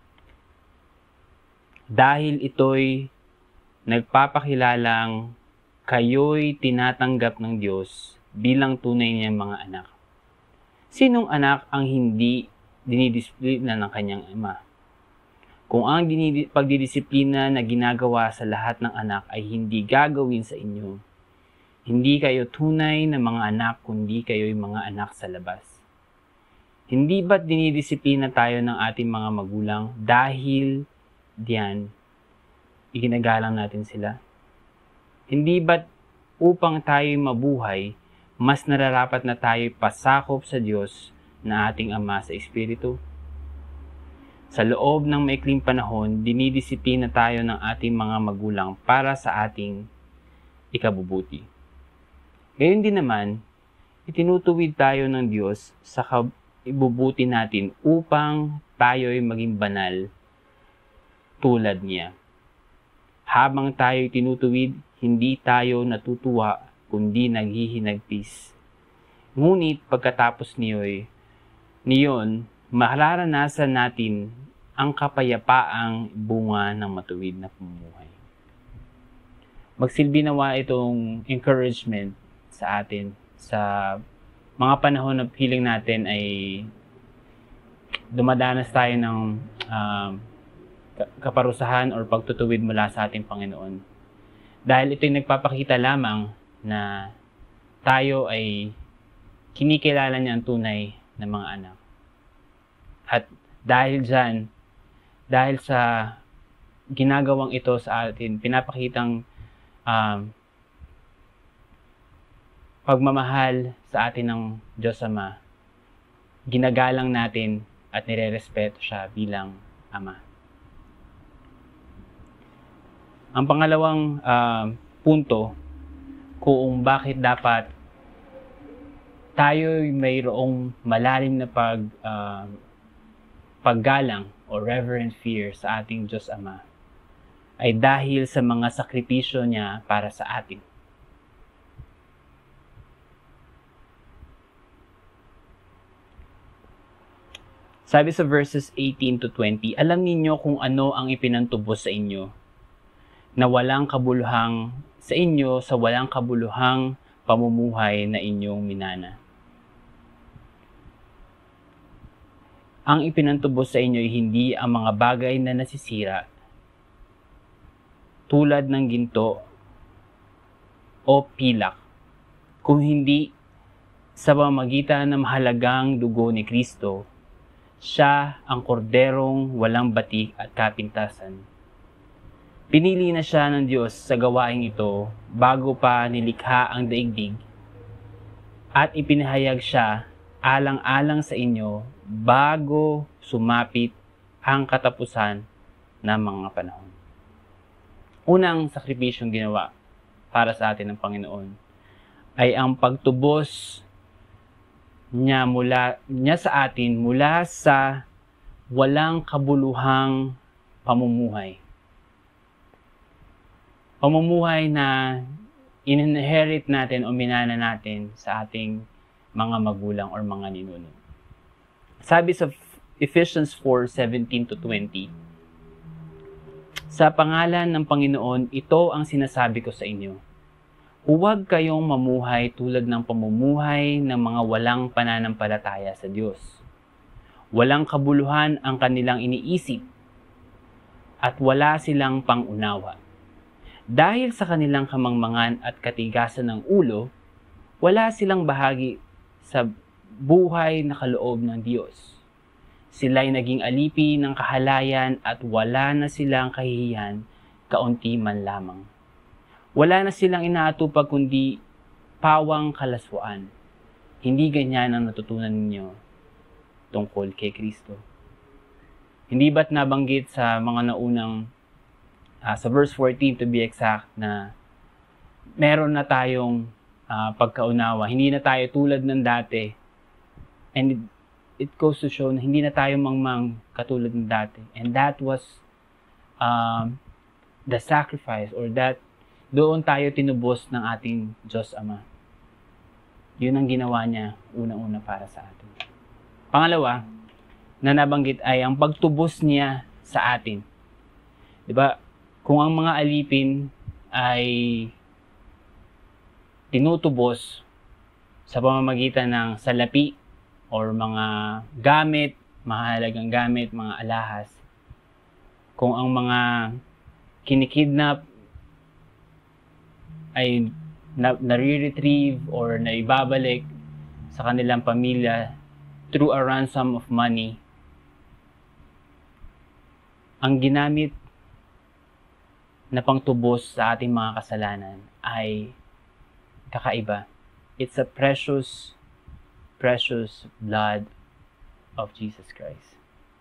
C: Dahil ito'y nagpapakilalang kayo'y tinatanggap ng Diyos bilang tunay niyang mga anak. Sinong anak ang hindi dinidisiplina ng kanyang ama? Kung ang dinid- pagdidisiplina na ginagawa sa lahat ng anak ay hindi gagawin sa inyo, hindi kayo tunay na mga anak kundi kayo'y mga anak sa labas. Hindi ba't dinidisiplina tayo ng ating mga magulang dahil diyan iginagalang natin sila? Hindi ba't upang tayo mabuhay, mas nararapat na tayo pasakop sa Diyos na ating Ama sa Espiritu? Sa loob ng maikling panahon, dinidisiplina tayo ng ating mga magulang para sa ating ikabubuti. Gayon din naman, itinutuwid tayo ng Diyos sa ibubuti natin upang tayo'y maging banal tulad niya. Habang tayo'y tinutuwid, hindi tayo natutuwa kundi naghihinagpis. Ngunit pagkatapos niyo'y, niyon, mararanasan natin ang kapayapaang bunga ng matuwid na pamumuhay. Magsilbi nawa itong encouragement sa atin sa mga panahon na feeling natin ay dumadanas tayo ng uh, kaparusahan or pagtutuwid mula sa ating Panginoon. Dahil ito'y nagpapakita lamang na tayo ay kinikilala niya ang tunay na mga anak. At dahil dyan, dahil sa ginagawang ito sa atin, pinapakitang um, pagmamahal sa atin ng Diyos Ama, ginagalang natin at nire-respeto siya bilang Ama. Ang pangalawang uh, punto kung bakit dapat tayo mayroong malalim na pag, uh, paggalang o reverent fear sa ating Diyos Ama ay dahil sa mga sakripisyo niya para sa atin. Sabi sa verses eighteen to twenty, alam ninyo kung ano ang ipinantubos sa inyo, na walang kabuluhang sa inyo sa walang kabuluhang pamumuhay na inyong minana. Ang ipinantubos sa inyo ay hindi ang mga bagay na nasisira, tulad ng ginto o pilak, kung hindi sa pamamagitan ng mahalagang dugo ni Kristo. Siya ang korderong walang batik at kapintasan. Pinili na siya ng Diyos sa gawaing ito bago pa nilikha ang daigdig at ipinahayag siya alang-alang sa inyo bago sumapit ang katapusan ng mga panahon. Unang sakripisyong ginawa para sa atin ng Panginoon ay ang pagtubos niya mula niya sa atin mula sa walang kabuluhang pamumuhay. Pamumuhay na in-inherit natin o minana natin sa ating mga magulang or mga ninuno. Sabi sa Ephesians four seventeen to twenty, sa pangalan ng Panginoon, ito ang sinasabi ko sa inyo. Huwag kayong mamuhay tulad ng pamumuhay ng mga walang pananampalataya sa Diyos. Walang kabuluhan ang kanilang iniisip at wala silang pangunawa. Dahil sa kanilang kamangmangan at katigasan ng ulo, wala silang bahagi sa buhay na kaloob ng Diyos. Sila'y naging alipi ng kahalayan at wala na silang kahihiyan kaunti man lamang. Wala na silang inaatupag kundi pawang kalaswaan. Hindi ganyan ang natutunan ninyo tungkol kay Kristo. Hindi ba't nabanggit sa mga naunang, uh, sa verse fourteen to be exact, na meron na tayong uh, pagkaunawa. Hindi na tayo tulad ng dati. And it, it goes to show na hindi na tayo mangmang katulad ng dati. And that was um, the sacrifice or that doon tayo tinubos ng ating Diyos Ama. Yun ang ginawa niya unang-una para sa atin. Pangalawa, na nabanggit ay ang pagtubos niya sa atin. Diba? Kung ang mga alipin ay tinutubos sa pamamagitan ng salapi or mga gamit, mahalagang gamit, mga alahas, kung ang mga kinikidnap ay na, nare-retrieve or naibabalik sa kanilang pamilya through a ransom of money, ang ginamit na pangtubos sa ating mga kasalanan ay kakaiba. It's a precious, precious blood of Jesus Christ.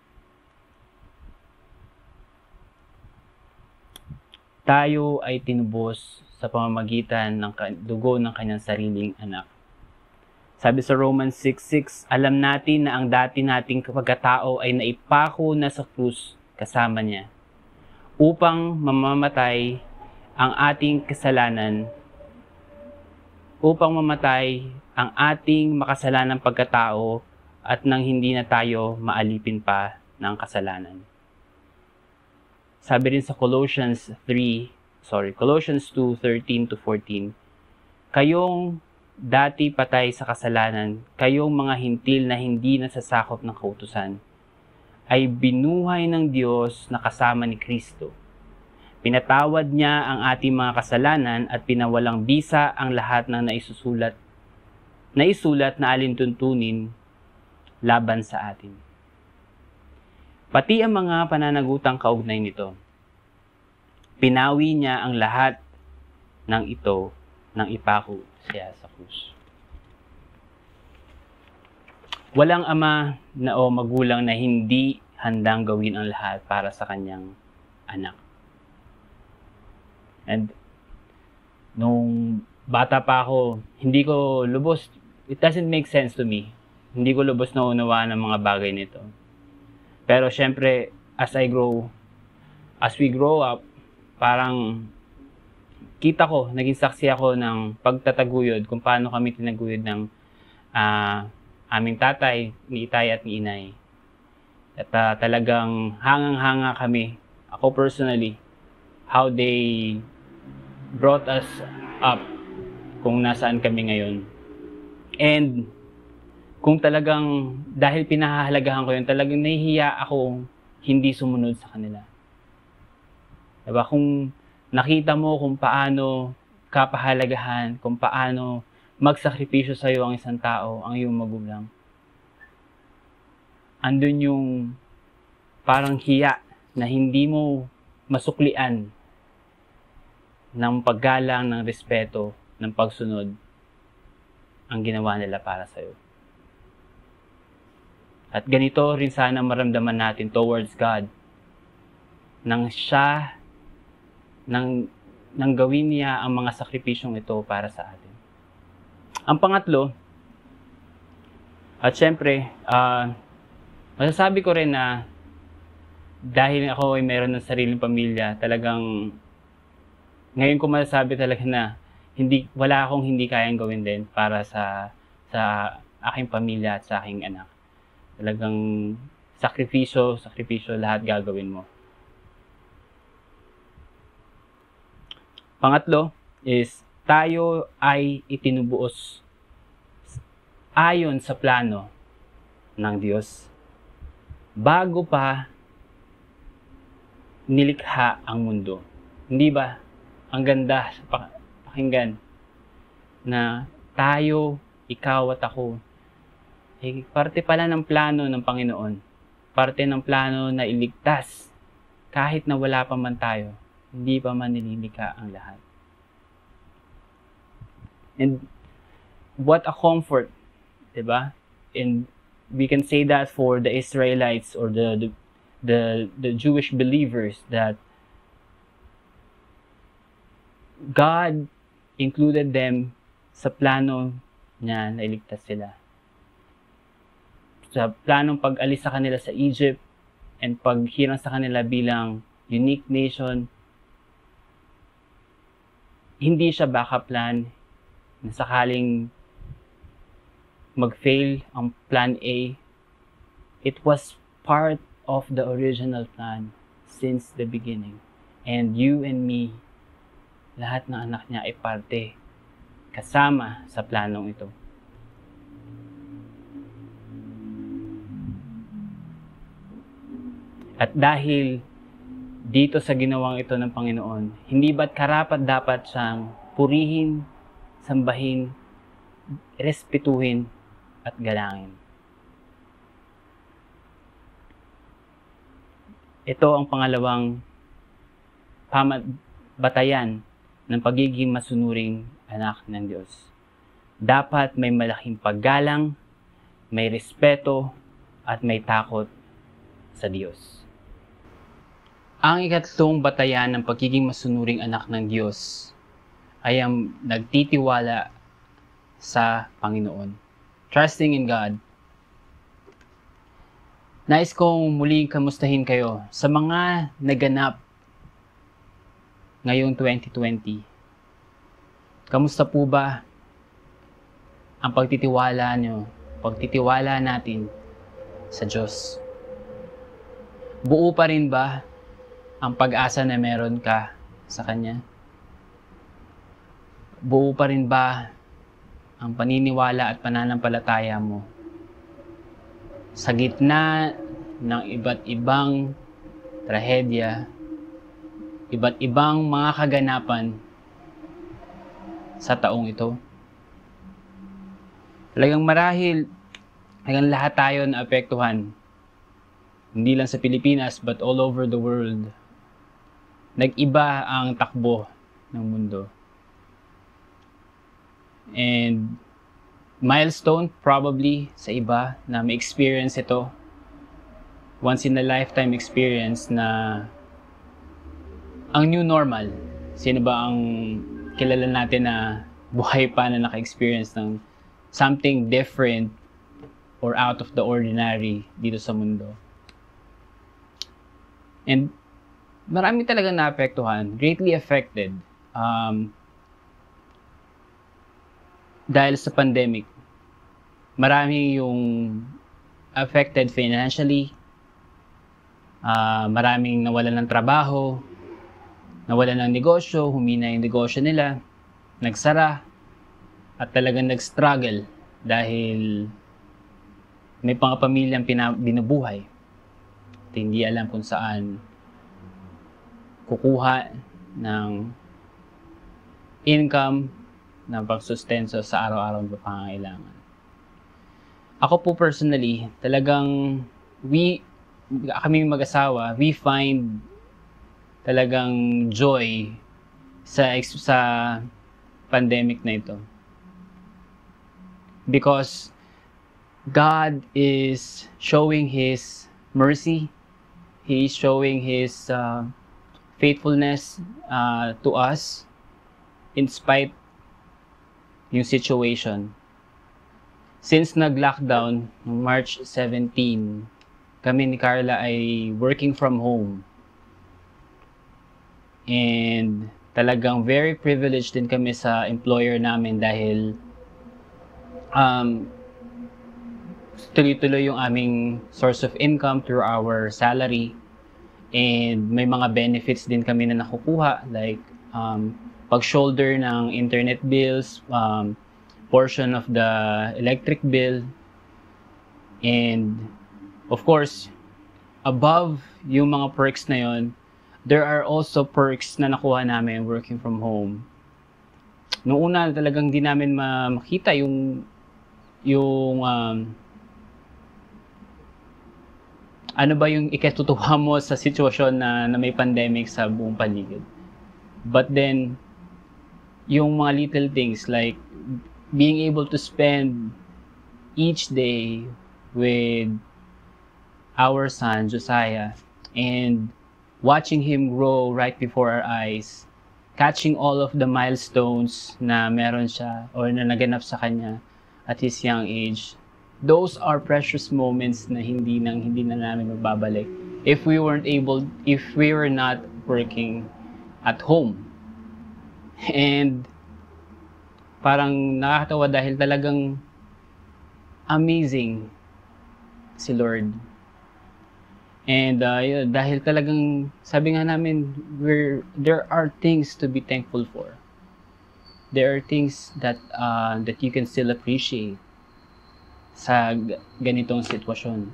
C: Tayo ay tinubos sa pamamagitan ng dugo ng kanyang sariling anak. Sabi sa Romans six six, alam natin na ang dati nating pagkatao ay naipako na sa krus kasama niya, upang mamamatay ang ating kasalanan, upang mamatay ang ating makasalanang pagkatao at nang hindi na tayo maalipin pa ng kasalanan. Sabi rin sa Colossians three, sorry, Colossians two thirteen to fourteen, kayong dati patay sa kasalanan, kayong mga hintil na hindi nasasakop ng kautusan, ay binuhay ng Diyos na kasama ni Kristo. Pinatawad niya ang ating mga kasalanan at pinawalang bisa ang lahat ng naisusulat, naisulat na alintuntunin laban sa atin. Pati ang mga pananagutang kaugnay nito. Pinawi niya ang lahat ng ito nang ipako siya sa krus. Walang ama na o magulang na hindi handang gawin ang lahat para sa kanyang anak. And nung bata pa ako, hindi ko lubos, it doesn't make sense to me. Hindi ko lubos na unawaan ang mga bagay nito. Pero syempre, as I grow, as we grow up, parang kita ko, naging saksi ako ng pagtataguyod kung paano kami tinaguyod ng uh, aming tatay, ni itay at ni inay. At uh, talagang hangang-hanga kami, ako personally, how they brought us up kung nasaan kami ngayon. And kung talagang, dahil pinahahalagahan ko yun, talagang nahihiya ako hindi sumunod sa kanila. Diba? Kung nakita mo kung paano kapahalagahan, kung paano magsakripisyo sa iyo ang isang tao, ang iyong magulang, andun yung parang hiya na hindi mo masuklian ng paggalang, ng respeto, ng pagsunod ang ginawa nila para sa iyo. At ganito rin sana maramdaman natin towards God, nang siya, nang, nang gawin niya ang mga sakripisyong ito para sa atin. Ang pangatlo, at syempre, uh, masasabi ko rin na dahil ako ay meron ng sariling pamilya, talagang ngayon ko masasabi talaga na hindi, wala akong hindi kayang gawin din para sa, sa aking pamilya at sa aking anak. Talagang sakripisyo, sakripisyo, lahat gagawin mo. Pangatlo is, tayo ay itinubuos ayon sa plano ng Diyos bago pa nilikha ang mundo. Hindi ba? Ang ganda sa pakinggan na tayo, ikaw at ako, eh, parte pala ng plano ng Panginoon. Parte ng plano na iligtas kahit na wala pa man tayo. Hindi pa man nililikha ang lahat. And what a comfort, diba? And we can say that for the Israelites or the the the, the Jewish believers that God included them sa plano niya na iligtas sila. Sa planong pag-alis sa kanila sa Egypt and paghirang sa kanila bilang unique nation, hindi siya backup plan na sakaling mag-fail ang plan A. It was part of the original plan since the beginning. And you and me, lahat ng anak niya ay parte, kasama sa planong ito. At dahil dito sa ginawang ito ng Panginoon, hindi ba't karapat dapat siyang purihin, sambahin, respetuhin, at galangin? Ito ang pangalawang batayan ng pagiging masunuring anak ng Diyos. Dapat may malaking paggalang, may respeto, at may takot sa Diyos. Ang ikatlong batayan ng pagiging masunuring anak ng Diyos ay ang nagtitiwala sa Panginoon. Trusting in God. Nais kong muling kamustahin kayo sa mga naganap ngayong twenty twenty. Kamusta po ba ang pagtitiwala nyo, pagtitiwala natin sa Diyos? Buo pa rin ba ang pag-asa na meron ka sa Kanya? Buo pa rin ba ang paniniwala at pananampalataya mo sa gitna ng iba't ibang trahedya, iba't ibang mga kaganapan sa taong ito? Talagang marahil, talagang lahat tayo na apektuhan. Hindi lang sa Pilipinas, but all over the world. Nag-iba ang takbo ng mundo. And milestone probably sa iba na may experience ito. Once in a lifetime experience na ang new normal. Sino ba ang kilala natin na buhay pa na naka-experience ng something different or out of the ordinary dito sa mundo? And marami talagang naapektuhan, greatly affected um, dahil sa pandemic. Marami yung affected financially, uh, maraming nawalan ng trabaho, nawalan ng negosyo, humina yung negosyo nila, nagsara, at talagang nag-struggle dahil may pangapamilyang pina- binubuhay at hindi alam kung saan kukuha ng income ng pagsustenso sa araw-araw na pangangailangan. Ako po personally, talagang we, kami mag-asawa, we find talagang joy sa sa pandemic na ito. Because God is showing His mercy, He is showing His uh, faithfulness uh, to us in spite yung situation. Since nag-lockdown March seventeenth, kami ni Carla ay working from home. And talagang very privileged din kami sa employer namin dahil um, tuloy-tuloy yung aming source of income through our salary. And may mga benefits din kami na nakukuha, like um, pag-shoulder ng internet bills, um, portion of the electric bill, and of course, above yung mga perks na yon, there are also perks na nakuha namin working from home. Noong una, talagang di namin makita yung yung um, ano ba yung ikatutuwa mo sa sitwasyon na, na may pandemic sa buong paligid. But then, yung mga little things like being able to spend each day with our son, Josiah, and watching him grow right before our eyes, catching all of the milestones na meron siya or na naganap sa kanya at his young age. Those are precious moments na hindi nang hindi na namin mababalik if we weren't able, if we were not working at home. And parang nakakatawa dahil talagang amazing si Lord. And uh, yun, dahil talagang, sabi nga namin, we're, there are things to be thankful for. There are things that uh, that you can still appreciate sa g- ganitong sitwasyon.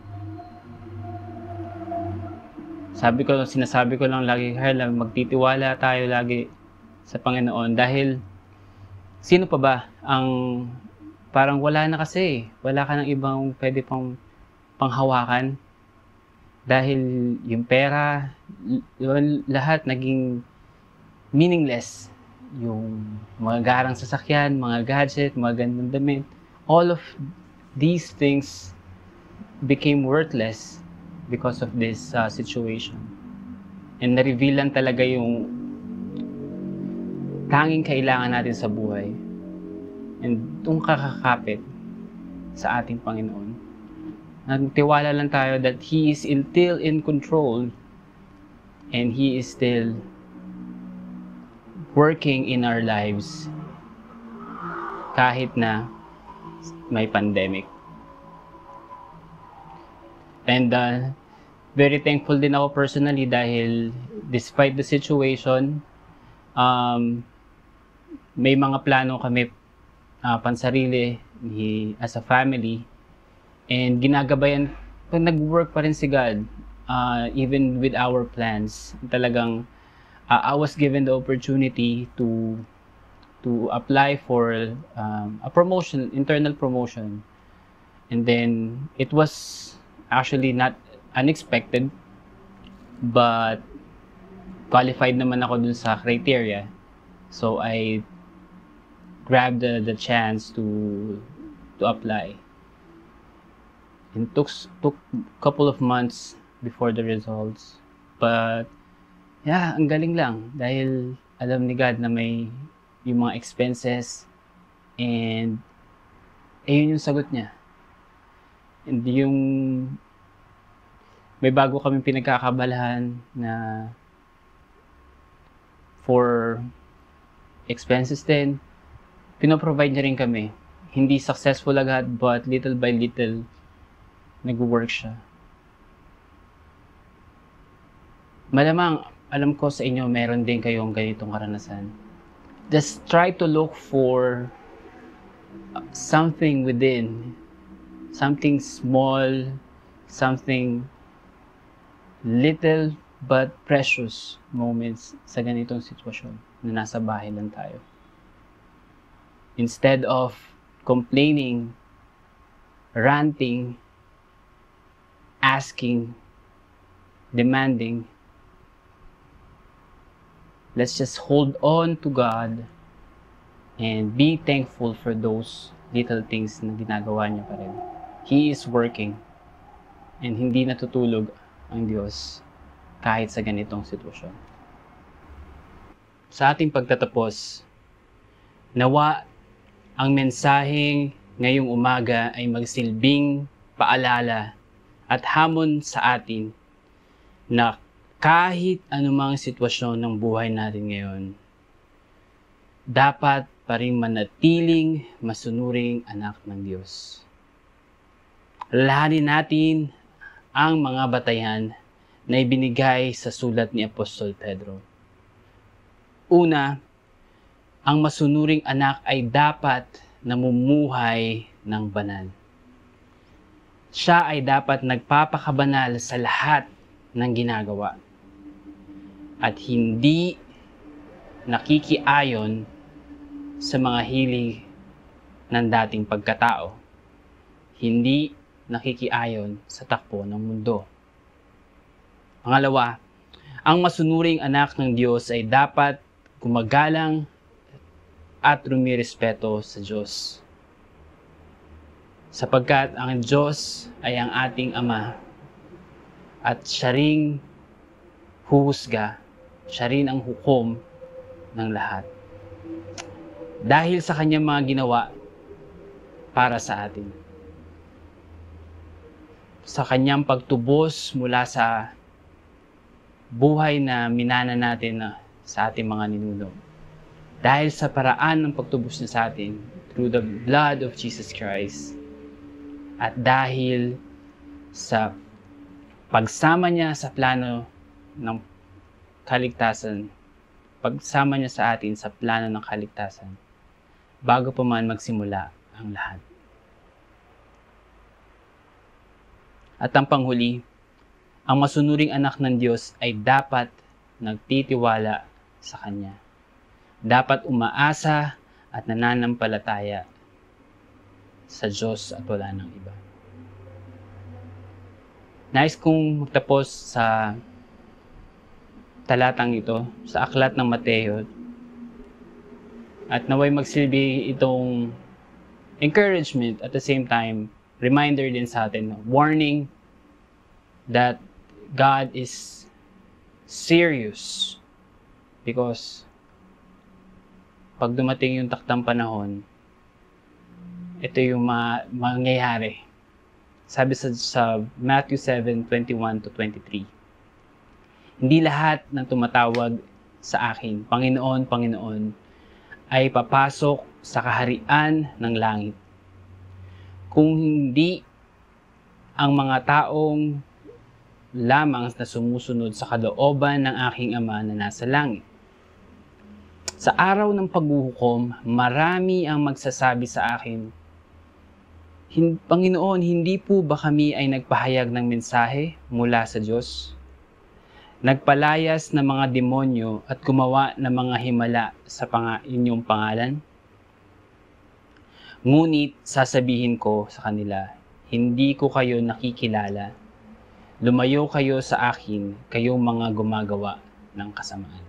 C: Sabi ko, sinasabi ko lang lagi, Carla, magtitiwala tayo lagi sa Panginoon dahil sino pa ba ang parang wala na kasi, wala ka ng ibang pwede pang panghawakan dahil yung pera, l- lahat naging meaningless. Yung mga garang sasakyan, mga gadget, mga gandang damit, all of these things became worthless because of this uh, situation. And na-reveal lang talaga yung tanging kailangan natin sa buhay. And itong kakakapit sa ating Panginoon. Nagtiwala lang tayo that He is still in control and He is still working in our lives kahit na may pandemic. And uh, very thankful din ako personally dahil despite the situation, um, may mga plano kami uh, pansarili ni, as a family, and ginagabayan, pag nag-work pa rin si God, uh, even with our plans. Talagang uh, I was given the opportunity to to apply for um, a promotion, internal promotion, and then it was actually not unexpected, but qualified naman ako dun sa criteria. So I grabbed the, the chance to to apply. It took took couple of months before the results. But yeah, ang galing lang dahil alam ni God na may yung mga expenses, and ayun yung sagot niya. And yung may bago kami pinagkakabalahan na for expenses din, pinoprovide niya rin kami. Hindi successful agad, but little by little, nag-work siya. Malamang, alam ko sa inyo, meron din kayong ganitong karanasan. Just try to look for something within, something small, something little but precious moments sa ganitong sitwasyon na nasa bahay lang tayo. Instead of complaining, ranting, asking, demanding, let's just hold on to God and be thankful for those little things na ginagawa niya pa rin. He is working and hindi natutulog ang Diyos kahit sa ganitong sitwasyon. Sa ating pagtatapos, nawa ang mensaheng ngayong umaga ay magsilbing paalala at hamon sa atin na kahit anumang sitwasyon ng buhay natin ngayon, dapat pa rin manatiling masunuring anak ng Diyos. Alalahanin natin ang mga batayan na ibinigay sa sulat ni Apostol Pedro. Una, ang masunuring anak ay dapat namumuhay ng banal. Siya ay dapat nagpapakabanal sa lahat ng ginagawa at hindi nakikiayon sa mga hilig ng dating pagkatao. Hindi nakikiayon sa takbo ng mundo. Pangalawa, ang masunuring anak ng Diyos ay dapat gumagalang at rumirespeto sa Diyos. Sapagkat ang Diyos ay ang ating Ama at siya ring huhusga, siya rin ang hukom ng lahat. Dahil sa kanyang mga ginawa para sa atin. Sa kanyang pagtubos mula sa buhay na minana natin na sa ating mga ninuno. Dahil sa paraan ng pagtubos niya sa atin through the blood of Jesus Christ. At dahil sa pagsama niya sa plano ng kaligtasan, pagsama niya sa atin sa plano ng kaligtasan, bago pa man magsimula ang lahat. At ang panghuli, ang masunuring anak ng Diyos ay dapat nagtitiwala sa Kanya. Dapat umaasa at nananampalataya sa Diyos at wala ng iba. Nais kong magtapos sa talatang ito, sa aklat ng Mateo, at naway magsilbi itong encouragement at the same time, reminder din sa atin, warning that God is serious because pag dumating yung taktang panahon, ito yung ma- mangyayari. Sabi sa, sa Matthew seven, twenty-one to twenty-three, hindi lahat ng tumatawag sa akin, Panginoon, Panginoon, ay papasok sa kaharian ng langit. Kung hindi ang mga taong lamang na sumusunod sa kalooban ng aking Ama na nasa langit. Sa araw ng paghuhukom, marami ang magsasabi sa akin, Panginoon, hindi po ba kami ay nagpahayag ng mensahe mula sa Diyos? Nagpalayas ng mga demonyo at gumawa ng mga himala sa pang- inyong pangalan? Ngunit sasabihin ko sa kanila, hindi ko kayo nakikilala. Lumayo kayo sa akin, kayong mga gumagawa ng kasamaan.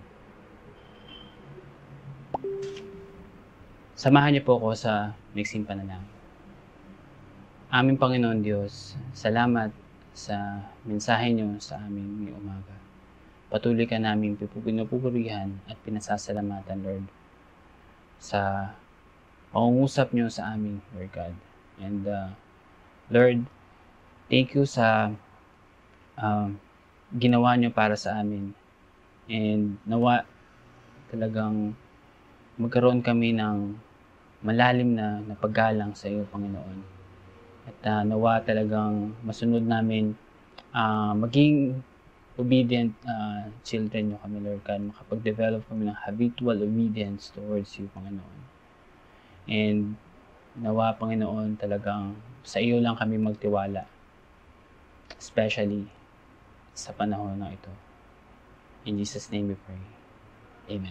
C: Samahan niyo po ako sa mixing panalangin. Aming Panginoon Diyos, salamat sa mensahe niyo sa amin ngayong umaga. Patuloy ka namin pinupurihan at pinasasalamatan, Lord, sa pangungusap niyo sa amin, Lord God. And uh, Lord, thank you sa uh, ginawa niyo para sa amin. And nawa talagang magkaroon kami ng malalim na, na paggalang sa iyo, Panginoon. At uh, nawa talagang masunod namin uh, maging obedient uh, children nyo kami, Lord God. Makapag-develop kami ng habitual obedience towards you, Panginoon. And nawa, Panginoon, talagang sa iyo lang kami magtiwala. Especially sa panahon na ito. In Jesus' name we pray. Amen.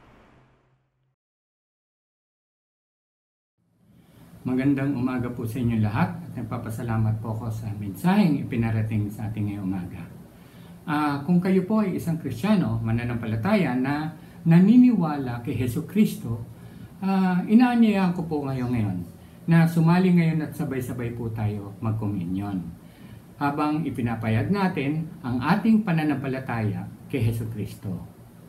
D: Magandang umaga po sa inyo lahat at nagpapasalamat po ako sa mensaheng ipinarating sa ating ngayong umaga. Uh, kung kayo po ay isang Kristiyano, mananampalataya na naniniwala kay Hesus Kristo, uh, inaanyayahan ko po ngayon ngayon na sumali ngayon at sabay-sabay po tayo magkomunyon. Habang ipinapayag natin ang ating pananampalataya kay Hesus Kristo.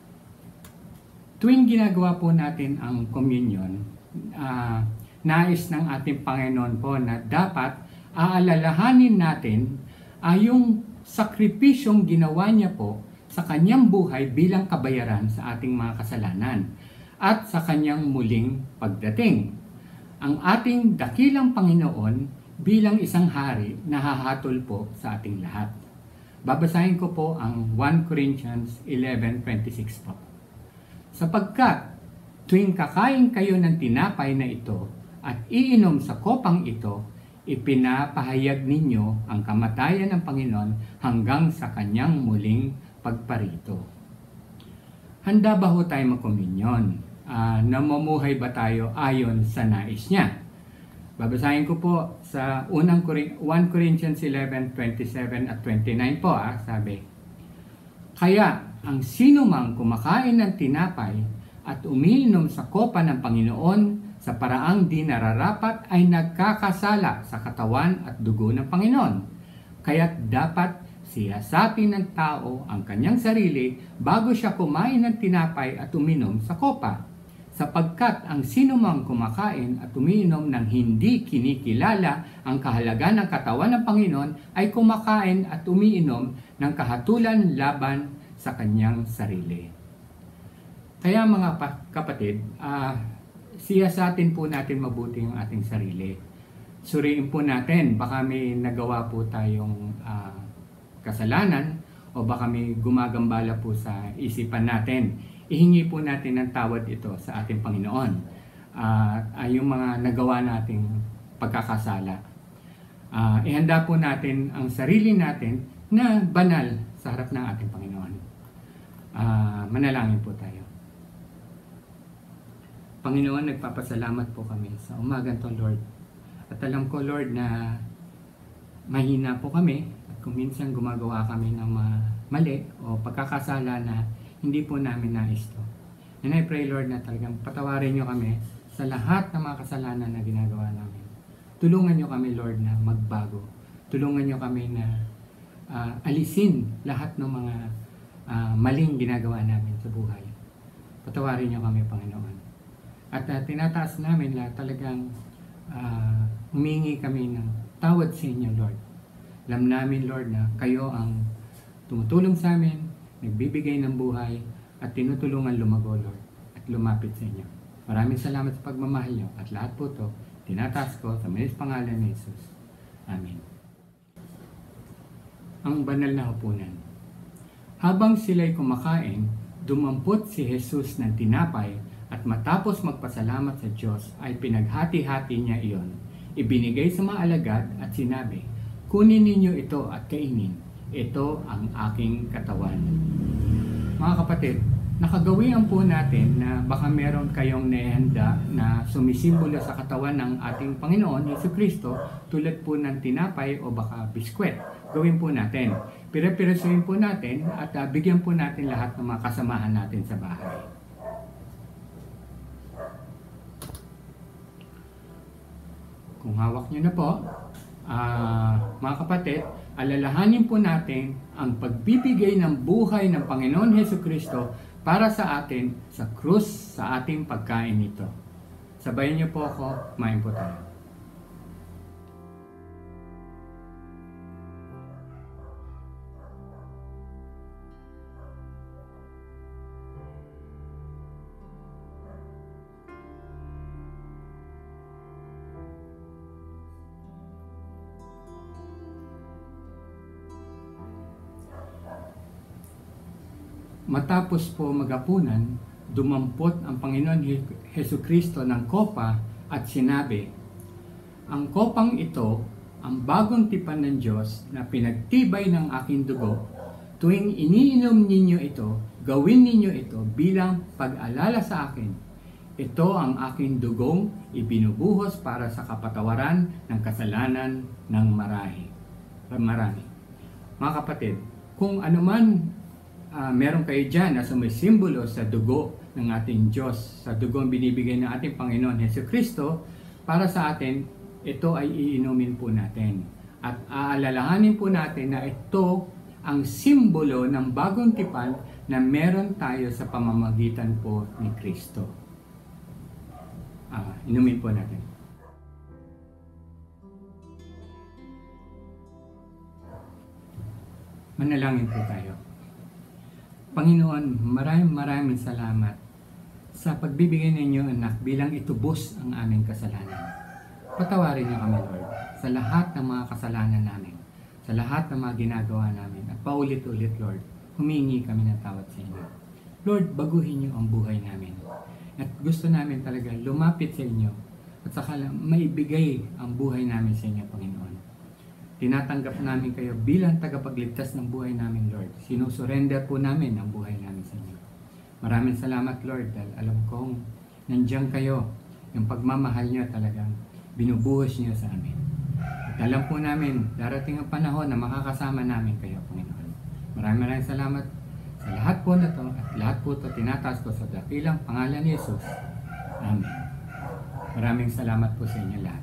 D: Tuwing ginagawa po natin ang komunyon, uh, nais ng ating Panginoon po na dapat aalalahanin natin ay yung sakripisyong ginawa niya po sa kanyang buhay bilang kabayaran sa ating mga kasalanan at sa kanyang muling pagdating. Ang ating dakilang Panginoon bilang isang hari na hahatol po sa ating lahat. Babasahin ko po ang First Corinthians eleven twenty-six po. Sapagkat tuwing kakain kayo ng tinapay na ito at iinom sa kopang ito, ipinapahayag ninyo ang kamatayan ng Panginoon hanggang sa kanyang muling pagparito. Handa ba ho tayo magkomunyon? Uh, namumuhay ba tayo ayon sa nais niya? Babasahin ko po sa unang First Corinthians eleven twenty-seven at twenty-nine po, ah, sabi, kaya ang sino mang kumakain ng tinapay at umiinom sa kopa ng Panginoon sa paraang di nararapat ay nagkakasala sa katawan at dugo ng Panginoon. Kaya't dapat siyasatin ng tao ang kanyang sarili bago siya kumain ng tinapay at uminom sa kopa. Sapagkat ang sino mang kumakain at umiinom ng hindi kinikilala ang kahalagan ng katawan ng Panginoon ay kumakain at umiinom ng kahatulan laban sa kanyang sarili. Kaya mga kapatid, ah, uh, siyasatin po natin mabuti ang ating sarili. Suriin po natin, baka may nagawa po tayong uh, kasalanan o baka may gumagambala po sa isipan natin, ihingi po natin ng tawad ito sa ating Panginoon. Uh, ay yung mga nagawa nating pagkakasala. Uh, ihanda po natin ang sarili natin na banal sa harap ng ating Panginoon. Uh, manalangin po tayo. Panginoon, nagpapasalamat po kami sa umagang to, Lord. At alam ko, Lord, na mahina po kami at kung minsan gumagawa kami ng mali o pagkakasala na hindi po namin nais to. And I pray, Lord, na talagang patawarin nyo kami sa lahat ng mga kasalanan na ginagawa namin. Tulungan nyo kami, Lord, na magbago. Tulungan nyo kami na uh, alisin lahat ng mga uh, maling ginagawa namin sa buhay. Patawarin nyo kami, Panginoon. At uh, tinataas namin na talagang uh, humingi kami ng tawad sa inyo, Lord. Alam namin, Lord, na kayo ang tumutulong sa amin, nagbibigay ng buhay, at tinutulungan lumago, Lord, at lumapit sa inyo. Maraming salamat sa pagmamahal nyo, at lahat po ito, tinataas ko sa manis pangalan ni Jesus. Amen. Ang banal na hapunan. Habang sila'y kumakain, dumampot si Jesus ng tinapay, at matapos magpasalamat sa Diyos ay pinaghati-hati niya iyon. Ibinigay sa mga alagad at sinabi, "Kunin ninyo ito at kainin. Ito ang aking katawan." Mga kapatid, nakagawian po natin na baka meron kayong naihanda na sumisimbolo sa katawan ng ating Panginoon, Jesucristo, tulad po ng tinapay o baka biskwet. Gawin po natin. Pire-piresuhin po natin at uh, bigyan po natin lahat ng mga kasamahan natin sa bahay. Kung hawak nyo na po, uh, mga kapatid, alalahanin po natin ang pagbibigay ng buhay ng Panginoon Jesucristo para sa atin sa krus sa ating pagkain nito. Sabayan niyo po ako, kumain po tayo. Matapos po magapunan, dumampot ang Panginoon Jesucristo ng kopa at sinabi, "Ang kopang ito, ang bagong tipan ng Diyos na pinagtibay ng aking dugo. Tuwing iniinom ninyo ito, gawin ninyo ito bilang pag-alala sa akin. Ito ang aking dugong ibinubuhos para sa kapatawaran ng kasalanan ng marami." Marami. Mga kapatid, kung anuman Uh, meron kayo dyan na sumisimbolo sa dugo ng ating Diyos, sa dugong binibigay ng ating Panginoon Jesucristo, para sa atin, ito ay iinumin po natin. At aalalahanin po natin na ito ang simbolo ng bagong tipan na meron tayo sa pamamagitan po ni Kristo. Uh, inumin po natin. Manalangin po tayo. Panginoon, maraming maraming salamat sa pagbibigay ninyo, anak, bilang itubos ang aming kasalanan. Patawarin niyo kami, Lord, sa lahat ng mga kasalanan namin, sa lahat ng mga ginagawa namin, at paulit-ulit, Lord, humingi kami ng tawad sa inyo. Lord, baguhin niyo ang buhay namin. At gusto namin talaga lumapit sa inyo at saka maibigay ang buhay namin sa inyo, Panginoon. Tinatanggap namin kayo bilang tagapagligtas ng buhay namin, Lord. Sinusurrender po namin ang buhay namin sa inyo. Maraming salamat, Lord, dahil alam kong nandiyan kayo. Yung pagmamahal niyo talagang binubuhos niyo sa amin. At alam po namin, darating ang panahon na makakasama namin kayo, Panginoon. Maraming maraming salamat sa lahat po na to at lahat po ito tinataas ko sa dakilang pangalan ni Jesus. Amen. Maraming salamat po sa inyo lahat.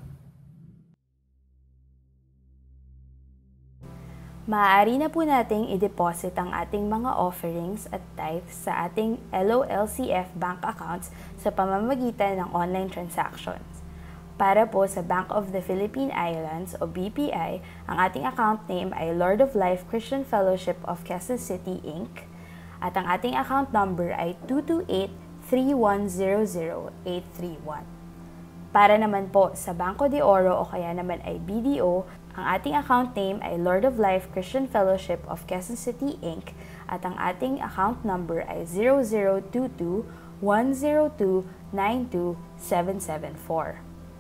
E: Maaari na po nating i-deposit ang ating mga offerings at tithes sa ating L O L C F bank accounts sa pamamagitan ng online transactions. Para po sa Bank of the Philippine Islands o B P I, ang ating account name ay Lord of Life Christian Fellowship of Quezon City, Incorporated. At ang ating account number ay two two eight, three one zero zero, eight three one. Para naman po sa Banco de Oro o kaya naman ay B D O, Ang ating account name ay Lord of Life Christian Fellowship of Quezon City, Incorporated at ang ating account number ay zero zero two two, one zero two, nine two seven seven four.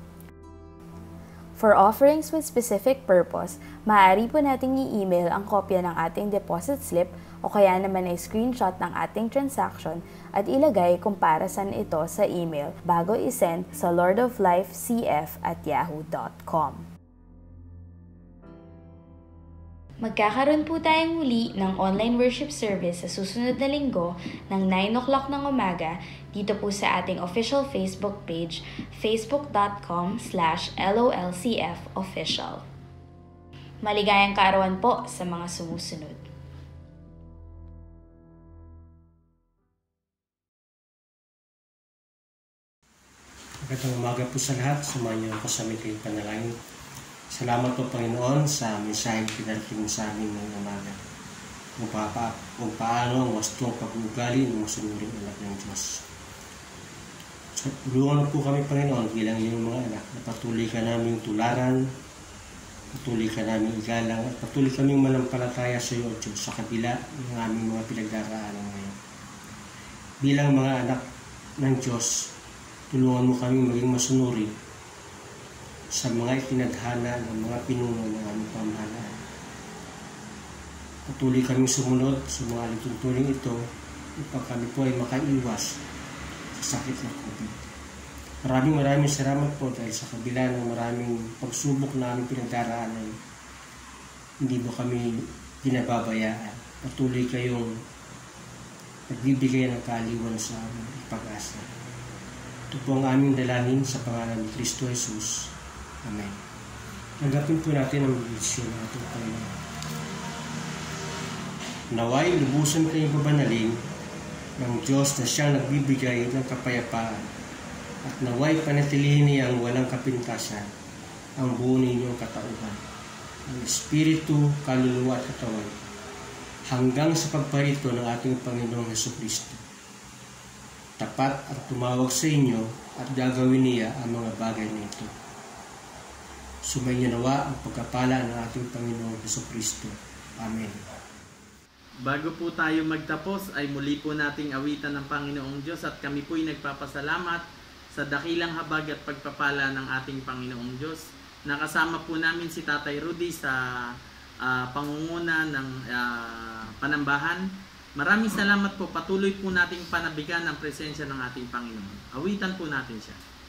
E: For offerings with specific purpose, maaari po nating i-email ang kopya ng ating deposit slip o kaya naman ay screenshot ng ating transaction at ilagay kung para saan ito sa email bago isend sa lordoflifecf at yahoo dot com. Magkakaroon po tayong muli ng online worship service sa susunod na linggo ng nine o'clock ng umaga dito po sa ating official Facebook page, facebook dot com slash L O L C F official. Maligayang kaarawan po sa mga sumusunod.
F: Magandang umaga po sa lahat. Sumayo ako sa mikling panalangin. Salamat po Panginoon sa mensahe pinarating sa amin ng umaga. Kung, pa, kung paano ang wastong pag-uugali ng masunuring anak ng Diyos. So, tulungan po kami Panginoon bilang iyong mga anak na patuloy ka naming tularan, patuloy ka naming igalang at patuloy kaming manampalataya sa iyo Diyos sa kabila ng aming mga pinagdaraanan ngayon. Bilang mga anak ng Diyos, tulungan mo kaming maging masunuring sa mga itinadhana ng mga pinuno ng aming pamahalaan. Patuloy kaming sumunod sa mga alituntunin ito upang kami po ay makaiwas sa sakit ng COVID. Maraming maraming salamat po dahil sa kabila ng maraming pagsubok na aming pinagdaraanan, hindi mo kami pinababayaan. Patuloy kayong nagbibigay ng kaaliwan sa aming pag-asa. Ito po ang aming dalangin sa pangalan ni Kristo Jesus. Amen. Tanggapin po natin ang bendisyon ng ating Panginoon. Naway lubusan kayong babanalin ng Diyos na siyang nagbibigay ng kapayapaan at naway panatilihin niyang walang kapintasan ang buo ninyong katauhan, ang Espiritu, kaluluwa at katawan, hanggang sa pagparito ng ating Panginoong Hesukristo. Tapat at tumawag sa inyo at gagawin niya ang mga bagay na ito. Sumainyo nawa ang pagkapala ng ating Panginoong Hesukristo. Amen.
A: Bago po tayo magtapos ay muli po nating awitan ng Panginoong Diyos at kami po'y nagpapasalamat sa dakilang habag at pagpapala ng ating Panginoong Diyos. Nakasama po namin si Tatay Rudy sa uh, pangunguna ng uh, panambahan. Maraming salamat po. Patuloy po nating panabigan ang presensya ng ating Panginoon. Awitan po natin siya.